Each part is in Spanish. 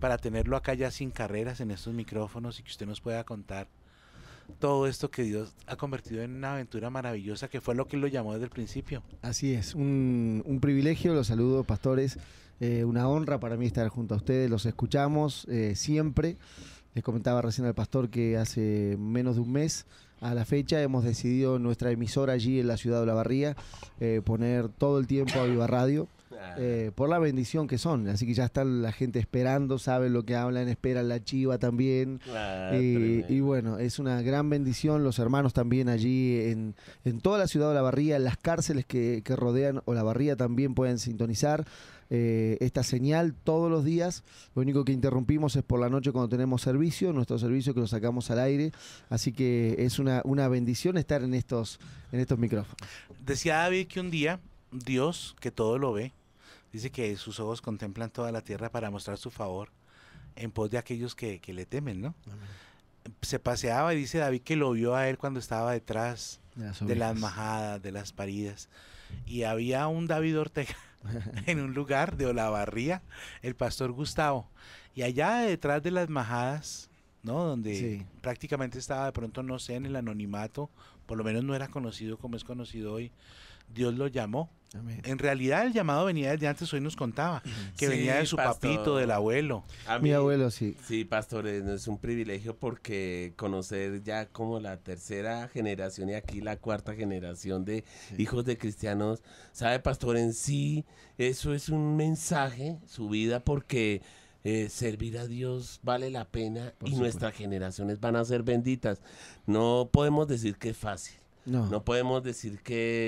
para tenerlo acá ya sin carreras en estos micrófonos y que usted nos pueda contar todo esto que Dios ha convertido en una aventura maravillosa, que fue lo que Él lo llamó desde el principio. Así es, un privilegio, los saludo, pastores, una honra para mí estar junto a ustedes, los escuchamos siempre. Les comentaba recién al pastor que hace menos de un mes a la fecha hemos decidido en nuestra emisora allí en la ciudad de Olavarría poner todo el tiempo a Viva Radio. Por la bendición que son, así que ya está la gente esperando, saben lo que hablan, esperan la chiva también, y bueno, es una gran bendición, los hermanos también allí en toda la ciudad de Olavarría, en las cárceles que rodean Olavarría también pueden sintonizar esta señal todos los días. Lo único que interrumpimos es por la noche cuando tenemos servicio, nuestro servicio que lo sacamos al aire, así que es una bendición estar en estos micrófonos. Decía David que un día Dios, que todo lo ve, dice que sus ojos contemplan toda la tierra para mostrar su favor en pos de aquellos que le temen, ¿no? Amén. Se paseaba y dice David que lo vio a él cuando estaba detrás de las majadas, de las paridas, y había un David Ortega en un lugar de Olavarría, el pastor Gustavo, y allá detrás de las majadas, ¿no? Donde prácticamente estaba de pronto, no sé, en el anonimato, por lo menos no era conocido como es conocido hoy, Dios lo llamó. Amén. En realidad el llamado venía desde antes, hoy nos contaba, que venía de su papito, del abuelo. Mi abuelo, sí. Sí, pastor, es un privilegio porque conocer ya como la tercera generación y aquí la cuarta generación de hijos de cristianos, sabe, pastor, en sí, eso es un mensaje, su vida, porque servir a Dios vale la pena y nuestras generaciones van a ser benditas. No podemos decir que es fácil. No podemos decir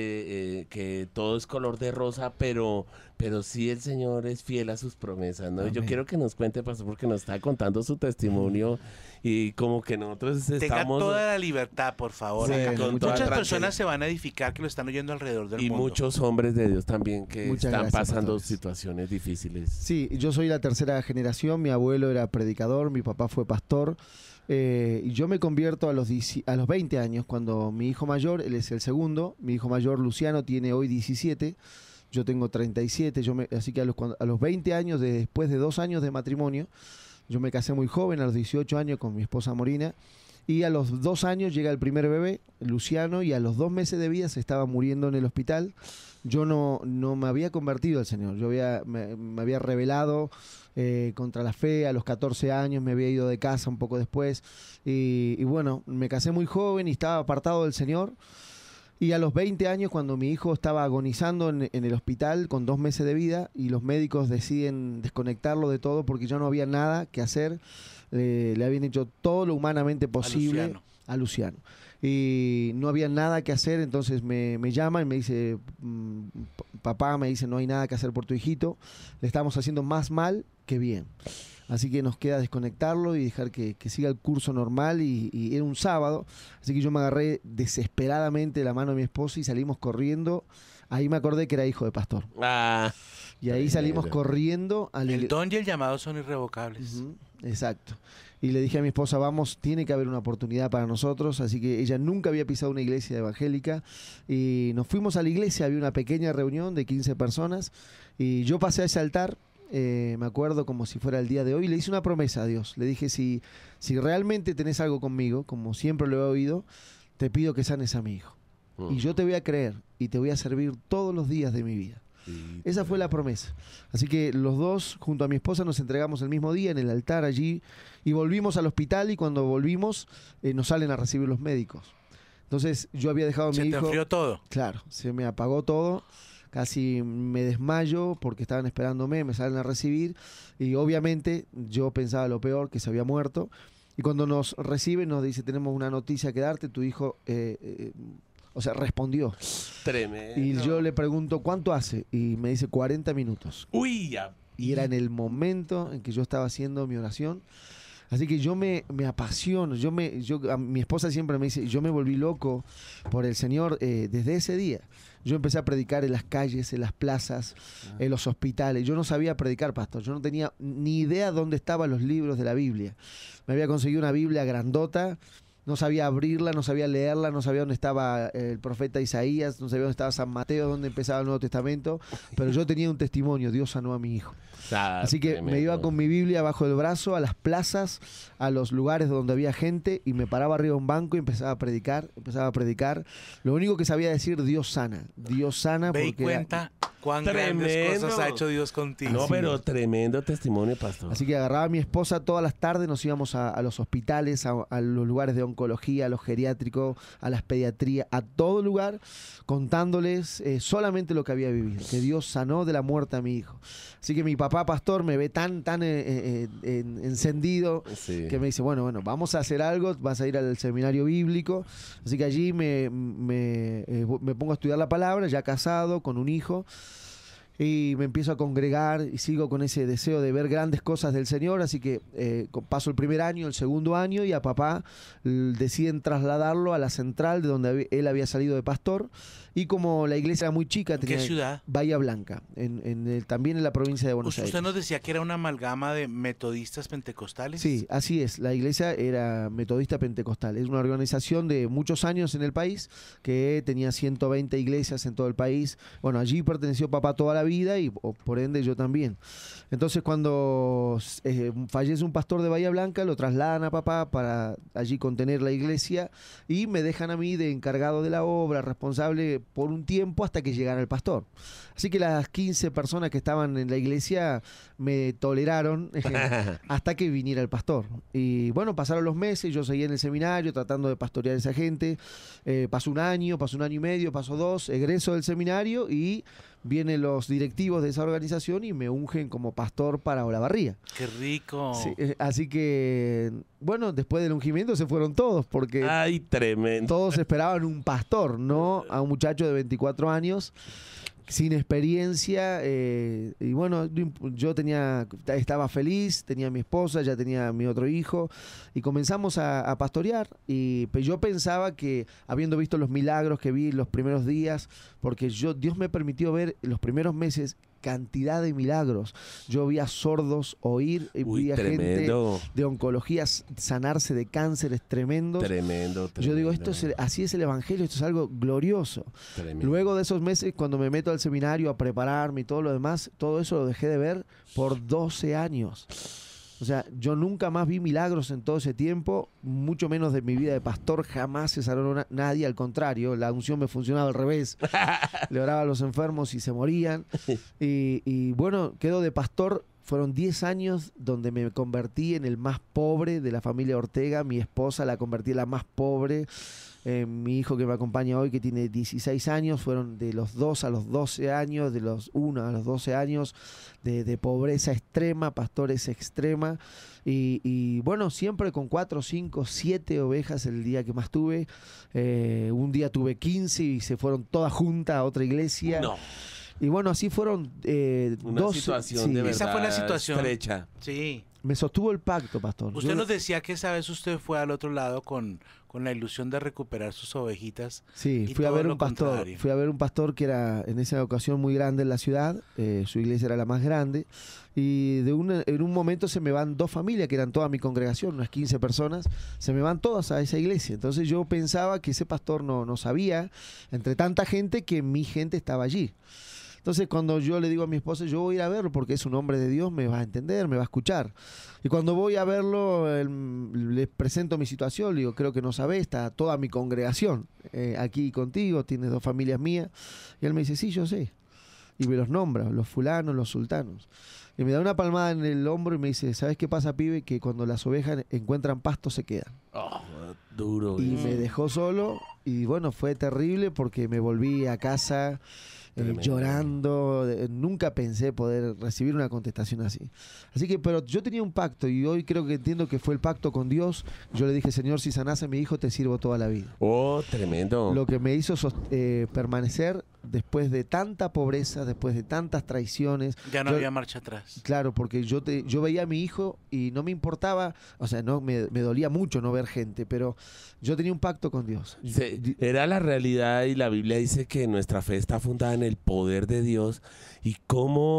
que todo es color de rosa, pero sí el Señor es fiel a sus promesas, ¿no? Yo quiero que nos cuente, pastor, porque nos está contando su testimonio y como que nosotros estamos... Tenga toda la libertad, por favor. Sí, muchas personas se van a edificar que lo están oyendo alrededor del mundo. Y muchos hombres de Dios también que están pasando situaciones difíciles. Sí, yo soy la tercera generación, mi abuelo era predicador, mi papá fue pastor. Y yo me convierto a los 20 años, cuando mi hijo mayor, él es el segundo, mi hijo mayor Luciano tiene hoy 17, yo tengo 37, así que a los 20 años, después de 2 años de matrimonio, yo me casé muy joven, a los 18 años con mi esposa Morina, y a los 2 años llega el primer bebé, Luciano, y a los 2 meses de vida se estaba muriendo en el hospital. Yo no me había convertido al Señor, yo me había rebelado contra la fe, a los 14 años me había ido de casa un poco después, y bueno, me casé muy joven y estaba apartado del Señor, y a los 20 años, cuando mi hijo estaba agonizando en el hospital con 2 meses de vida, y los médicos deciden desconectarlo de todo porque ya no había nada que hacer, le habían hecho todo lo humanamente posible a Luciano. Y no había nada que hacer, entonces me llama y me dice, papá, me dice, no hay nada que hacer por tu hijito, le estamos haciendo más mal que bien. Así que nos queda desconectarlo y dejar que siga el curso normal, y era un sábado, así que yo me agarré desesperadamente la mano de mi esposa y salimos corriendo. Ahí me acordé que era hijo de pastor. Y ahí salimos corriendo. El don y el llamado son irrevocables. Exacto. Y le dije a mi esposa, vamos, tiene que haber una oportunidad para nosotros, así que ella nunca había pisado una iglesia evangélica, y nos fuimos a la iglesia, había una pequeña reunión de 15 personas, y yo pasé a ese altar, me acuerdo como si fuera el día de hoy, y le hice una promesa a Dios, le dije, si realmente tenés algo conmigo, como siempre lo he oído, te pido que sanes a mi hijo, y yo te voy a creer, y te voy a servir todos los días de mi vida. Esa fue la promesa. Así que los dos, junto a mi esposa, nos entregamos el mismo día en el altar allí, y volvimos al hospital, y cuando volvimos nos salen a recibir los médicos. Entonces yo había dejado a mi hijo... ¿Se te enfrió todo? Claro, se me apagó todo, casi me desmayo porque estaban esperándome, me salen a recibir, y obviamente yo pensaba lo peor, que se había muerto, y cuando nos reciben nos dice, tenemos una noticia que darte, tu hijo... respondió. Tremendo. Y yo le pregunto, ¿cuánto hace? Y me dice 40 minutos. Uy, ya. Y era en el momento en que yo estaba haciendo mi oración. Así que yo me apasiono. A mi esposa siempre me dice, yo me volví loco por el Señor desde ese día. Yo empecé a predicar en las calles, en las plazas, en los hospitales. Yo no sabía predicar, pastor. Yo no tenía ni idea dónde estaban los libros de la Biblia. Me había conseguido una Biblia grandota. no sabía abrirla, no sabía leerla, no sabía dónde estaba el profeta Isaías, no sabía dónde estaba San Mateo, dónde empezaba el Nuevo Testamento, pero yo tenía un testimonio, Dios sanó a mi hijo. Así que me iba con mi Biblia bajo el brazo a las plazas, a los lugares donde había gente y me paraba arriba de un banco y empezaba a predicar. Lo único que sabía decir, Dios sana. Ve y cuenta cuán grandes cosas ha hecho Dios contigo. No, pero tremendo testimonio, pastor. Así que agarraba a mi esposa todas las tardes, nos íbamos a los hospitales, a los lugares de oncología, a los geriátricos, a las pediatrías, a todo lugar, contándoles solamente lo que había vivido, que Dios sanó de la muerte a mi hijo. Así que mi papá pastor me ve tan encendido, sí, que me dice, bueno, vamos a hacer algo, vas a ir al seminario bíblico. Así que allí me pongo a estudiar la palabra, ya casado, con un hijo. Y me empiezo a congregar y sigo con ese deseo de ver grandes cosas del Señor. Así que paso el primer año, el segundo año, y a papá deciden trasladarlo a la central de donde él había salido de pastor. Y como la iglesia era muy chica, ¿en qué ciudad? Bahía Blanca, también en la provincia de Buenos Aires. Usted nos decía que era una amalgama de metodistas pentecostales. Sí, así es. La iglesia era metodista pentecostal. Es una organización de muchos años en el país que tenía 120 iglesias en todo el país. Bueno, allí perteneció papá toda la vida y por ende yo también. Entonces cuando fallece un pastor de Bahía Blanca, lo trasladan a papá para allí contener la iglesia y me dejan a mí de encargado de la obra, responsable por un tiempo hasta que llegara el pastor. Así que las 15 personas que estaban en la iglesia me toleraron hasta que viniera el pastor. Y bueno, pasaron los meses, yo seguía en el seminario tratando de pastorear a esa gente. Pasó un año y medio, pasó 2, egreso del seminario y vienen los directivos de esa organización y me ungen como pastor para Olavarría. ¡Qué rico! Sí, así que, bueno, después del ungimiento se fueron todos porque ¡ay, tremendo! Todos esperaban un pastor, no a un muchacho de 24 años sin experiencia. Y bueno, yo estaba feliz, tenía a mi esposa, ya tenía a mi otro hijo y comenzamos a pastorear. Y yo pensaba que, habiendo visto los milagros que vi los primeros días, porque Dios me permitió ver los primeros meses cantidad de milagros. Yo vi a sordos oír, vi a gente de oncología sanarse de cánceres tremendos. Tremendo. Yo digo, así es el evangelio, esto es algo glorioso. Tremendo. Luego de esos meses, cuando me meto al seminario a prepararme y todo lo demás, todo eso lo dejé de ver por 12 años. O sea, yo nunca más vi milagros en todo ese tiempo, mucho menos de mi vida de pastor, jamás se sanó nadie, al contrario, la unción me funcionaba al revés. Le oraba a los enfermos y se morían. Y bueno, quedo de pastor, fueron 10 años donde me convertí en el más pobre de la familia Ortega, mi esposa la convertí en la más pobre. Mi hijo que me acompaña hoy, que tiene 16 años, fueron de los 2 a los 12 años, de los 1 a los 12 años de pobreza extrema, pastores extrema. Y bueno, siempre con 4, 5, 7 ovejas el día que más tuve. Un día tuve 15 y se fueron todas juntas a otra iglesia. No. Y bueno, así fueron una 12 situación de verdad esa fue la situación estrecha. Sí. Me sostuvo el pacto, pastor. Usted nos decía que esa vez usted fue al otro lado con la ilusión de recuperar sus ovejitas. Sí, fui a ver un pastor. Fui a ver un pastor que era en esa ocasión muy grande en la ciudad. Su iglesia era la más grande. Y en un momento se me van 2 familias, que eran toda mi congregación, unas 15 personas. Se me van todas a esa iglesia. Entonces yo pensaba que ese pastor no sabía, entre tanta gente, que mi gente estaba allí. Entonces cuando yo le digo a mi esposa, yo voy a ir a verlo porque es un hombre de Dios, me va a entender, me va a escuchar. Y cuando voy a verlo, le presento mi situación, le digo, creo que no sabe, está toda mi congregación aquí contigo, tienes 2 familias mías. Y él me dice, sí, yo sé. Y me los nombra, los fulanos, los sultanos. Y me da una palmada en el hombro y me dice, ¿sabes qué pasa, pibe? Que cuando las ovejas encuentran pasto se quedan. Oh, duro. Y me dejó solo y bueno, fue terrible porque me volví a casa llorando. Nunca pensé poder recibir una contestación así. Así que, pero yo tenía un pacto y hoy creo que entiendo que fue el pacto con Dios. Yo le dije, Señor, si sanás a mi hijo, te sirvo toda la vida. Oh, tremendo. Lo que me hizo permanecer después de tanta pobreza, después de tantas traiciones. Ya no había marcha atrás. Claro, porque yo veía a mi hijo y no me importaba, o sea, no me dolía mucho no ver gente, pero yo tenía un pacto con Dios. Sí, era la realidad y la Biblia dice que nuestra fe está fundada en el poder de Dios y cómo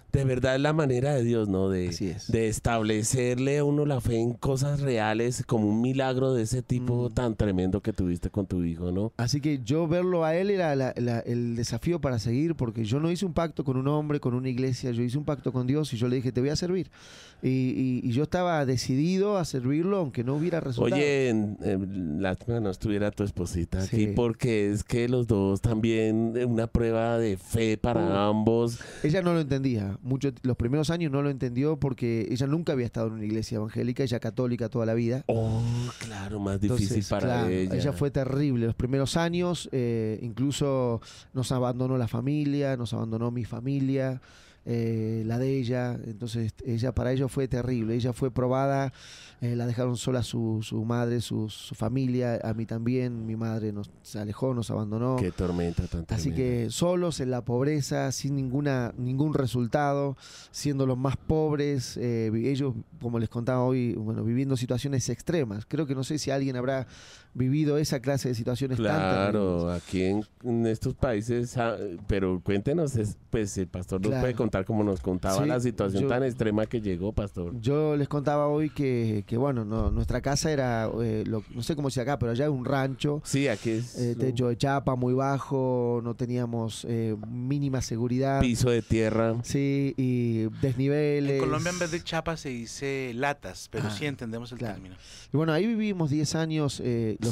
de verdad es la manera de Dios, ¿no? Así es. De establecerle a uno la fe en cosas reales, como un milagro de ese tipo tan tremendo que tuviste con tu hijo, ¿no? Así que yo verlo a él era el desafío para seguir, porque yo no hice un pacto con un hombre, con una iglesia, yo hice un pacto con Dios y yo le dije, te voy a servir. Y yo estaba decidido a servirlo, aunque no hubiera resultado. Oye, lástima no estuviera tu esposita Sí. aquí, porque es que los dos también, una prueba de fe para ambos. Ella no lo entendía. Los primeros años no lo entendió porque ella nunca había estado en una iglesia evangélica, ella católica toda la vida. Oh, claro, más difícil Entonces, para claro, ella. fue terrible. Los primeros años, incluso nos abandonó la familia, nos abandonó mi familia, la de ella. Entonces, para ellos fue terrible. Ella fue probada, la dejaron sola su madre, su familia, a mí también. Mi madre se alejó, nos abandonó. Qué tormenta tan tremenda. Así que solos en la pobreza, sin ningún resultado, siendo los más pobres, ellos, como les contaba hoy, bueno, viviendo situaciones extremas. Creo que no sé si alguien habrá vivido esa clase de situaciones tan Claro, terribles. aquí en estos países, pero cuéntenos, pues el pastor nos Claro. puede contar como nos contaba Sí, la situación yo- tan extrema que llegó, pastor. Yo les contaba hoy que bueno, nuestra casa era, no sé cómo se acá, pero allá es un rancho. Sí, aquí es Techo de chapa muy bajo, no teníamos mínima seguridad. piso de tierra. Sí, y desniveles. En Colombia en vez de chapa se dice latas, pero Ah, sí entendemos el claro. término. Y bueno, ahí vivimos 10 años,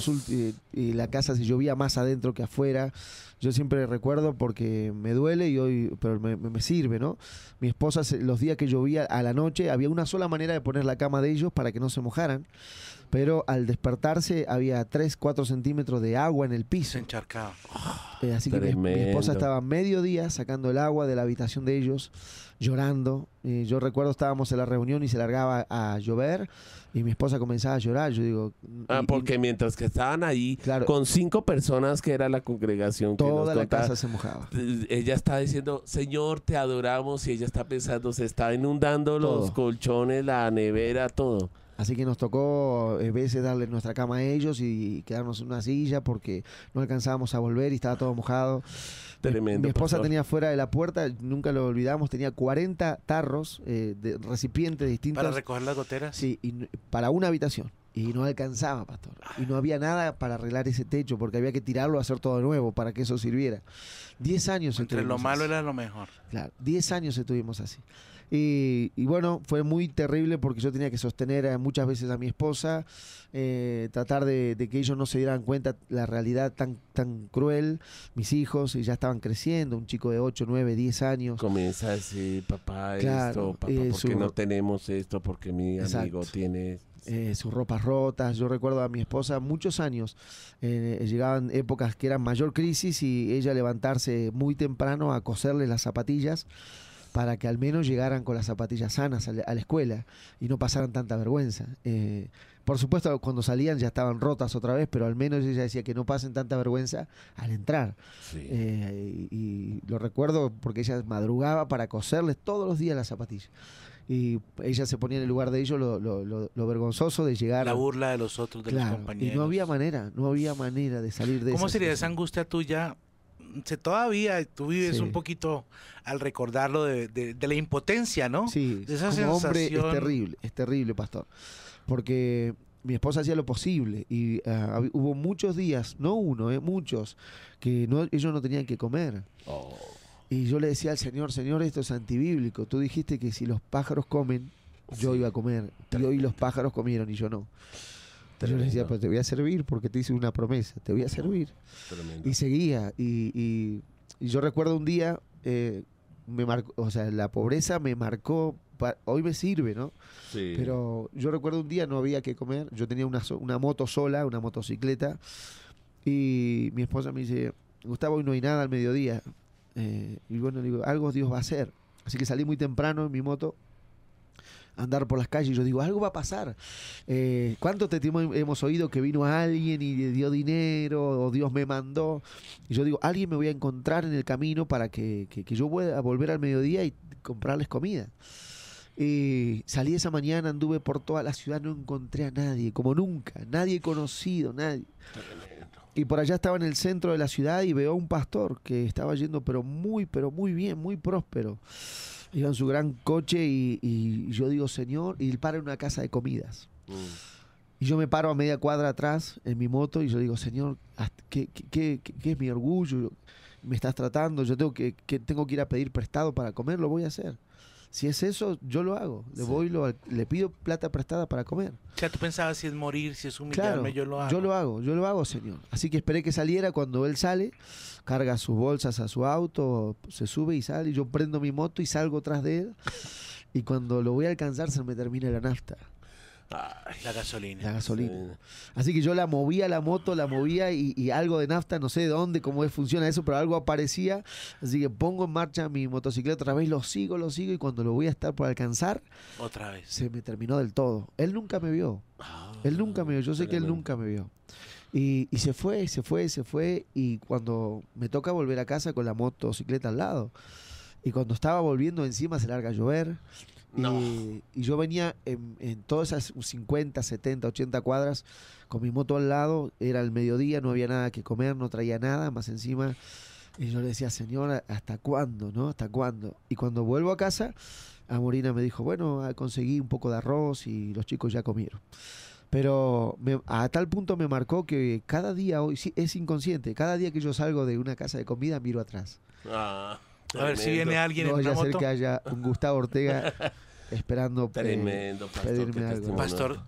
y la casa se llovía más adentro que afuera. Yo siempre recuerdo porque me duele y hoy, pero me sirve, ¿no? Mi esposa, los días que llovía a la noche, había una sola manera de poner la cama de ellos para que no se mojaran, pero al despertarse había 3, 4 centímetros de agua en el Se piso. encharcaba. Así que mi Tremendo. esposa estaba mediodía sacando el agua de la habitación de ellos, llorando. Yo recuerdo estábamos en la reunión y se largaba a llover y mi esposa comenzaba a llorar. Yo digo, Porque mientras que estaban ahí Claro. con 5 personas que era la congregación que toda nos la contaba, casa se mojaba. ella está diciendo, Señor, te adoramos, y ella está pensando, se está inundando los Todo. colchones, la nevera, todo. Así que nos tocó a veces darle nuestra cama a ellos y quedarnos en una silla porque no alcanzábamos a volver y estaba todo mojado. Tremendo, Mi esposa pastor. tenía fuera de la puerta, nunca lo olvidamos, tenía 40 tarros de recipientes distintos. Para recoger las goteras. Sí, para una habitación. Y no alcanzaba, pastor. Y no había nada para arreglar ese techo porque había que tirarlo a hacer todo de nuevo para que eso sirviera. 10 años Entre lo estuvimos malo así. era lo mejor. Claro, 10 años estuvimos así. Y bueno, fue muy terrible porque yo tenía que sostener muchas veces a mi esposa, tratar de que ellos no se dieran cuenta la realidad tan cruel. Mis hijos ya estaban creciendo, un chico de 8, 9, 10 años. Comienza a decir, papá, Claro, esto, papá, ¿por qué su- no tenemos esto? Porque mi Exacto. amigo tiene... Sus ropas rotas. Yo recuerdo a mi esposa muchos años, llegaban épocas que eran mayor crisis y ella levantarse muy temprano a coserle las zapatillas para que al menos llegaran con las zapatillas sanas a la escuela y no pasaran tanta vergüenza. Por supuesto, cuando salían ya estaban rotas otra vez, pero al menos ella decía que no pasen tanta vergüenza al entrar. Sí. Y lo recuerdo porque ella madrugaba para coserles todos los días las zapatillas. Y ella se ponía en el lugar de ellos lo vergonzoso de llegar. La burla de los otros, de los Claro, compañeros. y no había manera de salir de eso. ¿Cómo sería esa angustia tuya? Todavía tú vives Sí. un poquito al recordarlo de la impotencia, ¿no? Sí, De esa como hombre sensación. es terrible, pastor. Porque mi esposa hacía lo posible y hubo muchos días, no uno, muchos, que ellos no tenían que comer. Oh. Y yo le decía al Señor, Señor, esto es antibíblico. Tú dijiste que si los pájaros comen, yo Sí. iba a comer. Y hoy los pájaros comieron y yo no. Yo le decía, Tremendo. pero te voy a servir porque te hice una promesa, te voy a servir. Tremendo. Y seguía. Y yo recuerdo un día, me marcó, o sea, la pobreza me marcó, hoy me sirve, ¿no? Sí. Pero yo recuerdo un día no había que comer, yo tenía una moto sola, una motocicleta, y mi esposa me dice, Gustavo, hoy no hay nada al mediodía. Y bueno, le digo, algo Dios va a hacer. Así que salí muy temprano en mi moto a andar por las calles y yo digo, algo va a pasar. ¿Cuánto hemos oído que vino alguien y le dio dinero o Dios me mandó? Y yo digo, alguien me voy a encontrar en el camino para que yo pueda volver al mediodía y comprarles comida. Y salí esa mañana, anduve por toda la ciudad, no encontré a nadie, como nunca, nadie conocido, nadie. Y por allá estaba en el centro de la ciudad y veo a un pastor que estaba yendo pero muy bien, muy próspero. Iba en su gran coche y yo digo, Señor, y él para en una casa de comidas. Y yo me paro a media cuadra atrás en mi moto y yo digo, Señor, ¿qué es mi orgullo? Me estás tratando, yo tengo que ir a pedir prestado para comer, lo voy a hacer. Si es eso, yo lo hago. Le pido plata prestada para comer. O sea, tú pensabas si es morir, si es humillarme, Claro, yo lo hago. yo lo hago, Señor. Así que esperé que saliera. Cuando él sale, carga sus bolsas a su auto, se sube y sale. Y yo prendo mi moto y salgo tras de él. Y cuando lo voy a alcanzar, se me termina la nafta. Ay, la gasolina. La gasolina. Sí. Así que yo la movía, la moto, y algo de nafta, no sé de dónde, cómo funciona eso, pero algo aparecía. Así que pongo en marcha mi motocicleta otra vez, lo sigo, y cuando lo voy a estar por alcanzar, Otra vez. se me terminó del todo. Él nunca me vio. Él nunca me vio. Yo sé que él nunca me vio. Y se fue. Y cuando me toca volver a casa con la motocicleta al lado, y cuando estaba volviendo encima se larga a llover. No. Y yo venía en todas esas 50, 70, 80 cuadras con mi moto al lado. Era el mediodía, no había nada que comer, no traía nada, más encima. Y yo le decía, Señor, ¿hasta cuándo? ¿No? ¿Hasta cuándo? Y cuando vuelvo a casa, Amorina me dijo, bueno, conseguí un poco de arroz y los chicos ya comieron. Pero a tal punto me marcó que cada día, hoy sí, es inconsciente, cada día que yo salgo de una casa de comida miro atrás. A ver si viene alguien No en vaya una a ser moto. que haya un Gustavo Ortega esperando Tremendo, pastor. pedirme qué algo. testimonio. Pastor,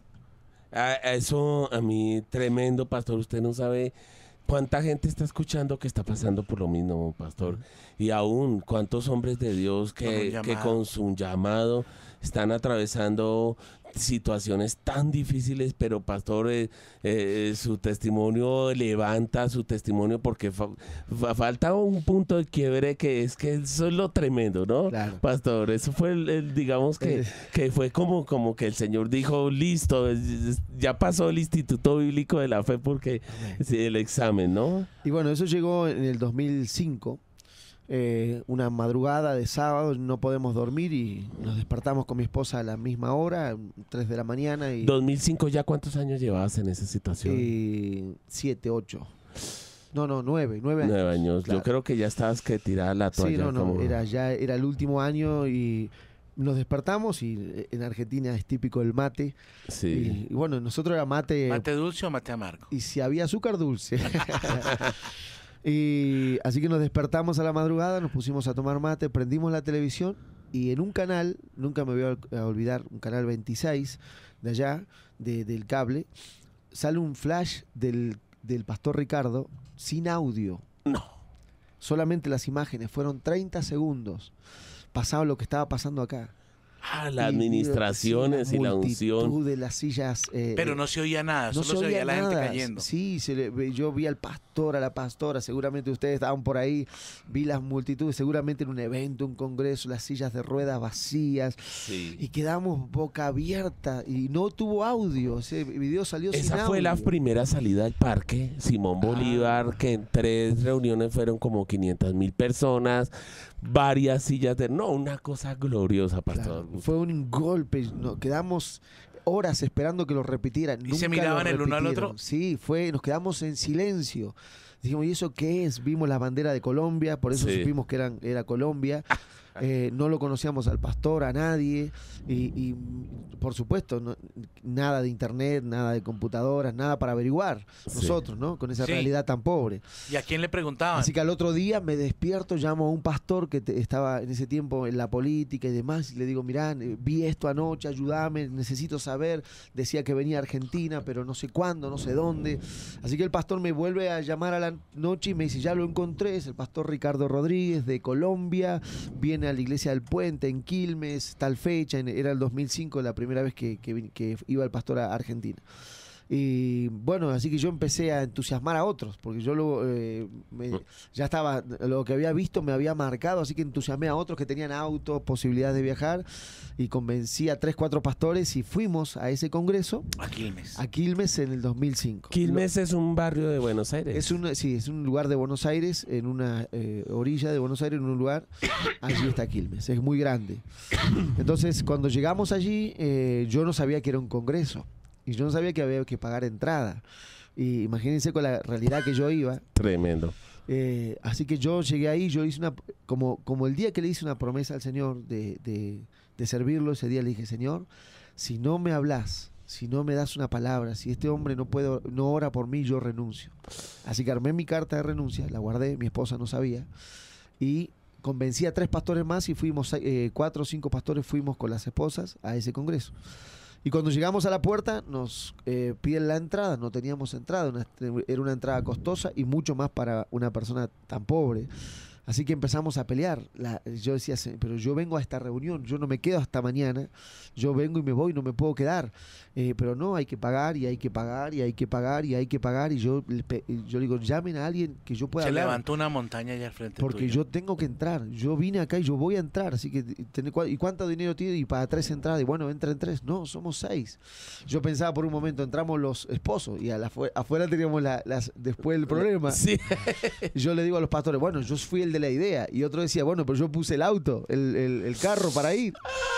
Eso a mí, tremendo, pastor. Usted no sabe cuánta gente está escuchando que está pasando por lo mismo, pastor. Y aún cuántos hombres de Dios que con su llamado están atravesando situaciones tan difíciles, pero pastor, su testimonio levanta su testimonio porque falta un punto de quiebre que eso es lo tremendo, ¿no? Claro. Pastor, eso fue digamos que fue como que el Señor dijo, listo, ya pasó el Instituto Bíblico de la Fe porque sí, el examen, ¿no? Y bueno, eso llegó en el 2005. Una madrugada de sábado, no podemos dormir y nos despertamos con mi esposa a la misma hora, 3 de la mañana. Y 2005, ¿ya cuántos años llevabas en esa situación? 7, 8. No, 9 años. 9 años. Claro. Yo creo que ya estabas que tirar la toalla. Sí, no, como- era el último año y nos despertamos y en Argentina es típico el mate. Sí. Y bueno, nosotros era mate, ¿mate dulce o mate amargo? y si había azúcar dulce. Y así que nos despertamos a la madrugada, nos pusimos a tomar mate, prendimos la televisión y en un canal, nunca me voy a olvidar, un canal 26 de allá, del cable, sale un flash del pastor Ricardo sin audio. No. Solamente las imágenes, fueron 30 segundos. Pasaba lo que estaba pasando acá. Las administraciones y la unción. De las sillas. Pero no se oía nada, no solo se oía la gente nada. cayendo. Sí, yo vi al pastor, a la pastora, seguramente ustedes estaban por ahí, vi las multitudes, seguramente en un evento, un congreso, las sillas de ruedas vacías, Sí. y quedamos boca abierta y no tuvo audio, ese video salió sin audio. Esa fue la primera salida al parque Simón Bolívar, que en 3 reuniones fueron como 500,000 personas, varias sillas no, una cosa gloriosa, pastor. Claro, fue un golpe, quedamos horas esperando que lo repitieran. ¿Y se Nunca miraban lo el uno al repitieron. otro? Sí, nos quedamos en silencio. Dijimos, ¿y eso qué es? Vimos la bandera de Colombia, por eso Sí. supimos que era Colombia. No lo conocíamos al pastor, a nadie. Y por supuesto, nada de internet, nada de computadoras, nada para averiguar. Sí. Nosotros, ¿no? Con esa Sí. realidad tan pobre. ¿Y a quién le preguntaban? Así que al otro día me despierto, llamo a un pastor que estaba en ese tiempo en la política y demás, y le digo, mirá, vi esto anoche, ayúdame, necesito saber. Decía que venía a Argentina, pero no sé cuándo, no sé dónde. Así que el pastor me vuelve a llamar a la noche y me dice, ya lo encontré, es el pastor Ricardo Rodríguez de Colombia, viene a la iglesia del Puente en Quilmes, tal fecha, era el 2005 la primera vez que iba el pastor a Argentina. Y bueno, así que yo empecé a entusiasmar a otros, porque yo ya estaba, lo que había visto me había marcado, así que entusiasmé a otros que tenían autos, posibilidades de viajar, y convencí a 3, 4 pastores y fuimos a ese congreso, A Quilmes. a Quilmes en el 2005. Quilmes es un barrio de Buenos Aires. Es un lugar de Buenos Aires, en una orilla de Buenos Aires, en un lugar, allí está Quilmes, es muy grande. Entonces, cuando llegamos allí, yo no sabía que era un congreso. Y yo no sabía que había que pagar entrada. Y imagínense con la realidad que yo iba. Tremendo. Así que yo llegué ahí, yo hice como el día que le hice una promesa al Señor de servirlo, ese día le dije, Señor, si no me hablas, si no me das una palabra, si este hombre no ora por mí, yo renuncio. Así que armé mi carta de renuncia, la guardé, mi esposa no sabía, y convencí a 3 pastores más y fuimos, 4 o 5 pastores fuimos con las esposas a ese congreso. Y cuando llegamos a la puerta nos piden la entrada, no teníamos entrada, era una entrada costosa y mucho más para una persona tan pobre. Así que empezamos a pelear. Yo decía, pero yo vengo a esta reunión, yo no me quedo hasta mañana, yo vengo y me voy, no me puedo quedar. Pero no, hay que pagar y hay que pagar y hay que pagar y hay que pagar. Y yo digo, llamen a alguien que yo pueda Se hablar. levantó una montaña allá al frente Porque tuyo. yo tengo que entrar. Yo vine acá y yo voy a entrar. Así que, ¿y cuánto dinero tiene? Y para 3 entradas. Y bueno, entren 3. No, somos 6. Yo pensaba por un momento, entramos los esposos y afuera teníamos después el problema. Sí. Yo le digo a los pastores, bueno, yo fui el de la idea. Y otro decía, bueno, pero yo puse el auto, el carro para ir.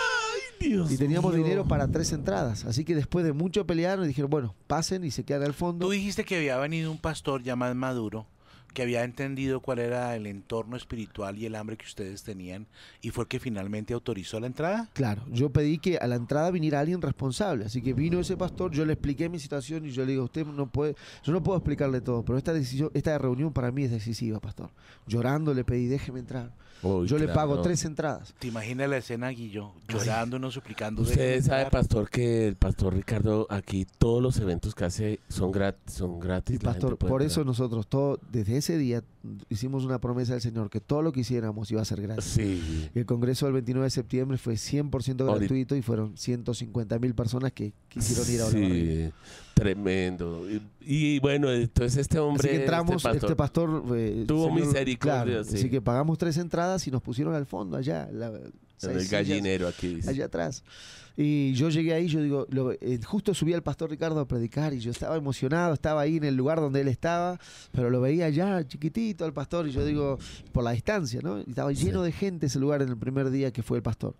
Dios y teníamos mío. dinero para 3 entradas. Así que después de mucho pelear, nos dijeron, bueno, pasen y se quedan al fondo. Tú dijiste que había venido un pastor ya más maduro, que había entendido cuál era el entorno espiritual y el hambre que ustedes tenían, y fue el que finalmente autorizó la entrada. Claro, yo pedí que a la entrada viniera alguien responsable, así que vino ese pastor, yo le expliqué mi situación y yo le digo, usted no puede, yo no puedo explicarle todo, pero esta reunión para mí es decisiva, pastor. Llorando le pedí, déjeme entrar. Uy, Yo le claro. pago 3 entradas. ¿Te imaginas la escena, Guillo? Llorando, no suplicando. Usted déjeme sabe, entrar? pastor, que el pastor Ricardo aquí todos los eventos que hace son gratis. Y la pastor, gente puede por eso entrar. nosotros desde ese día hicimos una promesa al Señor que todo lo que hiciéramos iba a ser gratis. Sí. Y el congreso del 29 de septiembre fue 100% gratuito y fueron 150.000 personas que quisieron ir a Olavarría. Sí, tremendo. Y bueno, entonces este hombre, Así que entramos, este pastor tuvo misericordia, claro, sí. así que pagamos 3 entradas y nos pusieron al fondo allá, en 6 el sillas gallinero aquí dice. allá atrás. Y yo llegué ahí, yo digo, justo subí al pastor Ricardo a predicar y yo estaba emocionado, estaba ahí en el lugar donde él estaba, pero lo veía allá chiquitito al pastor y yo digo, por la distancia, ¿no? Y estaba lleno de gente ese lugar en el primer día que fue el pastor.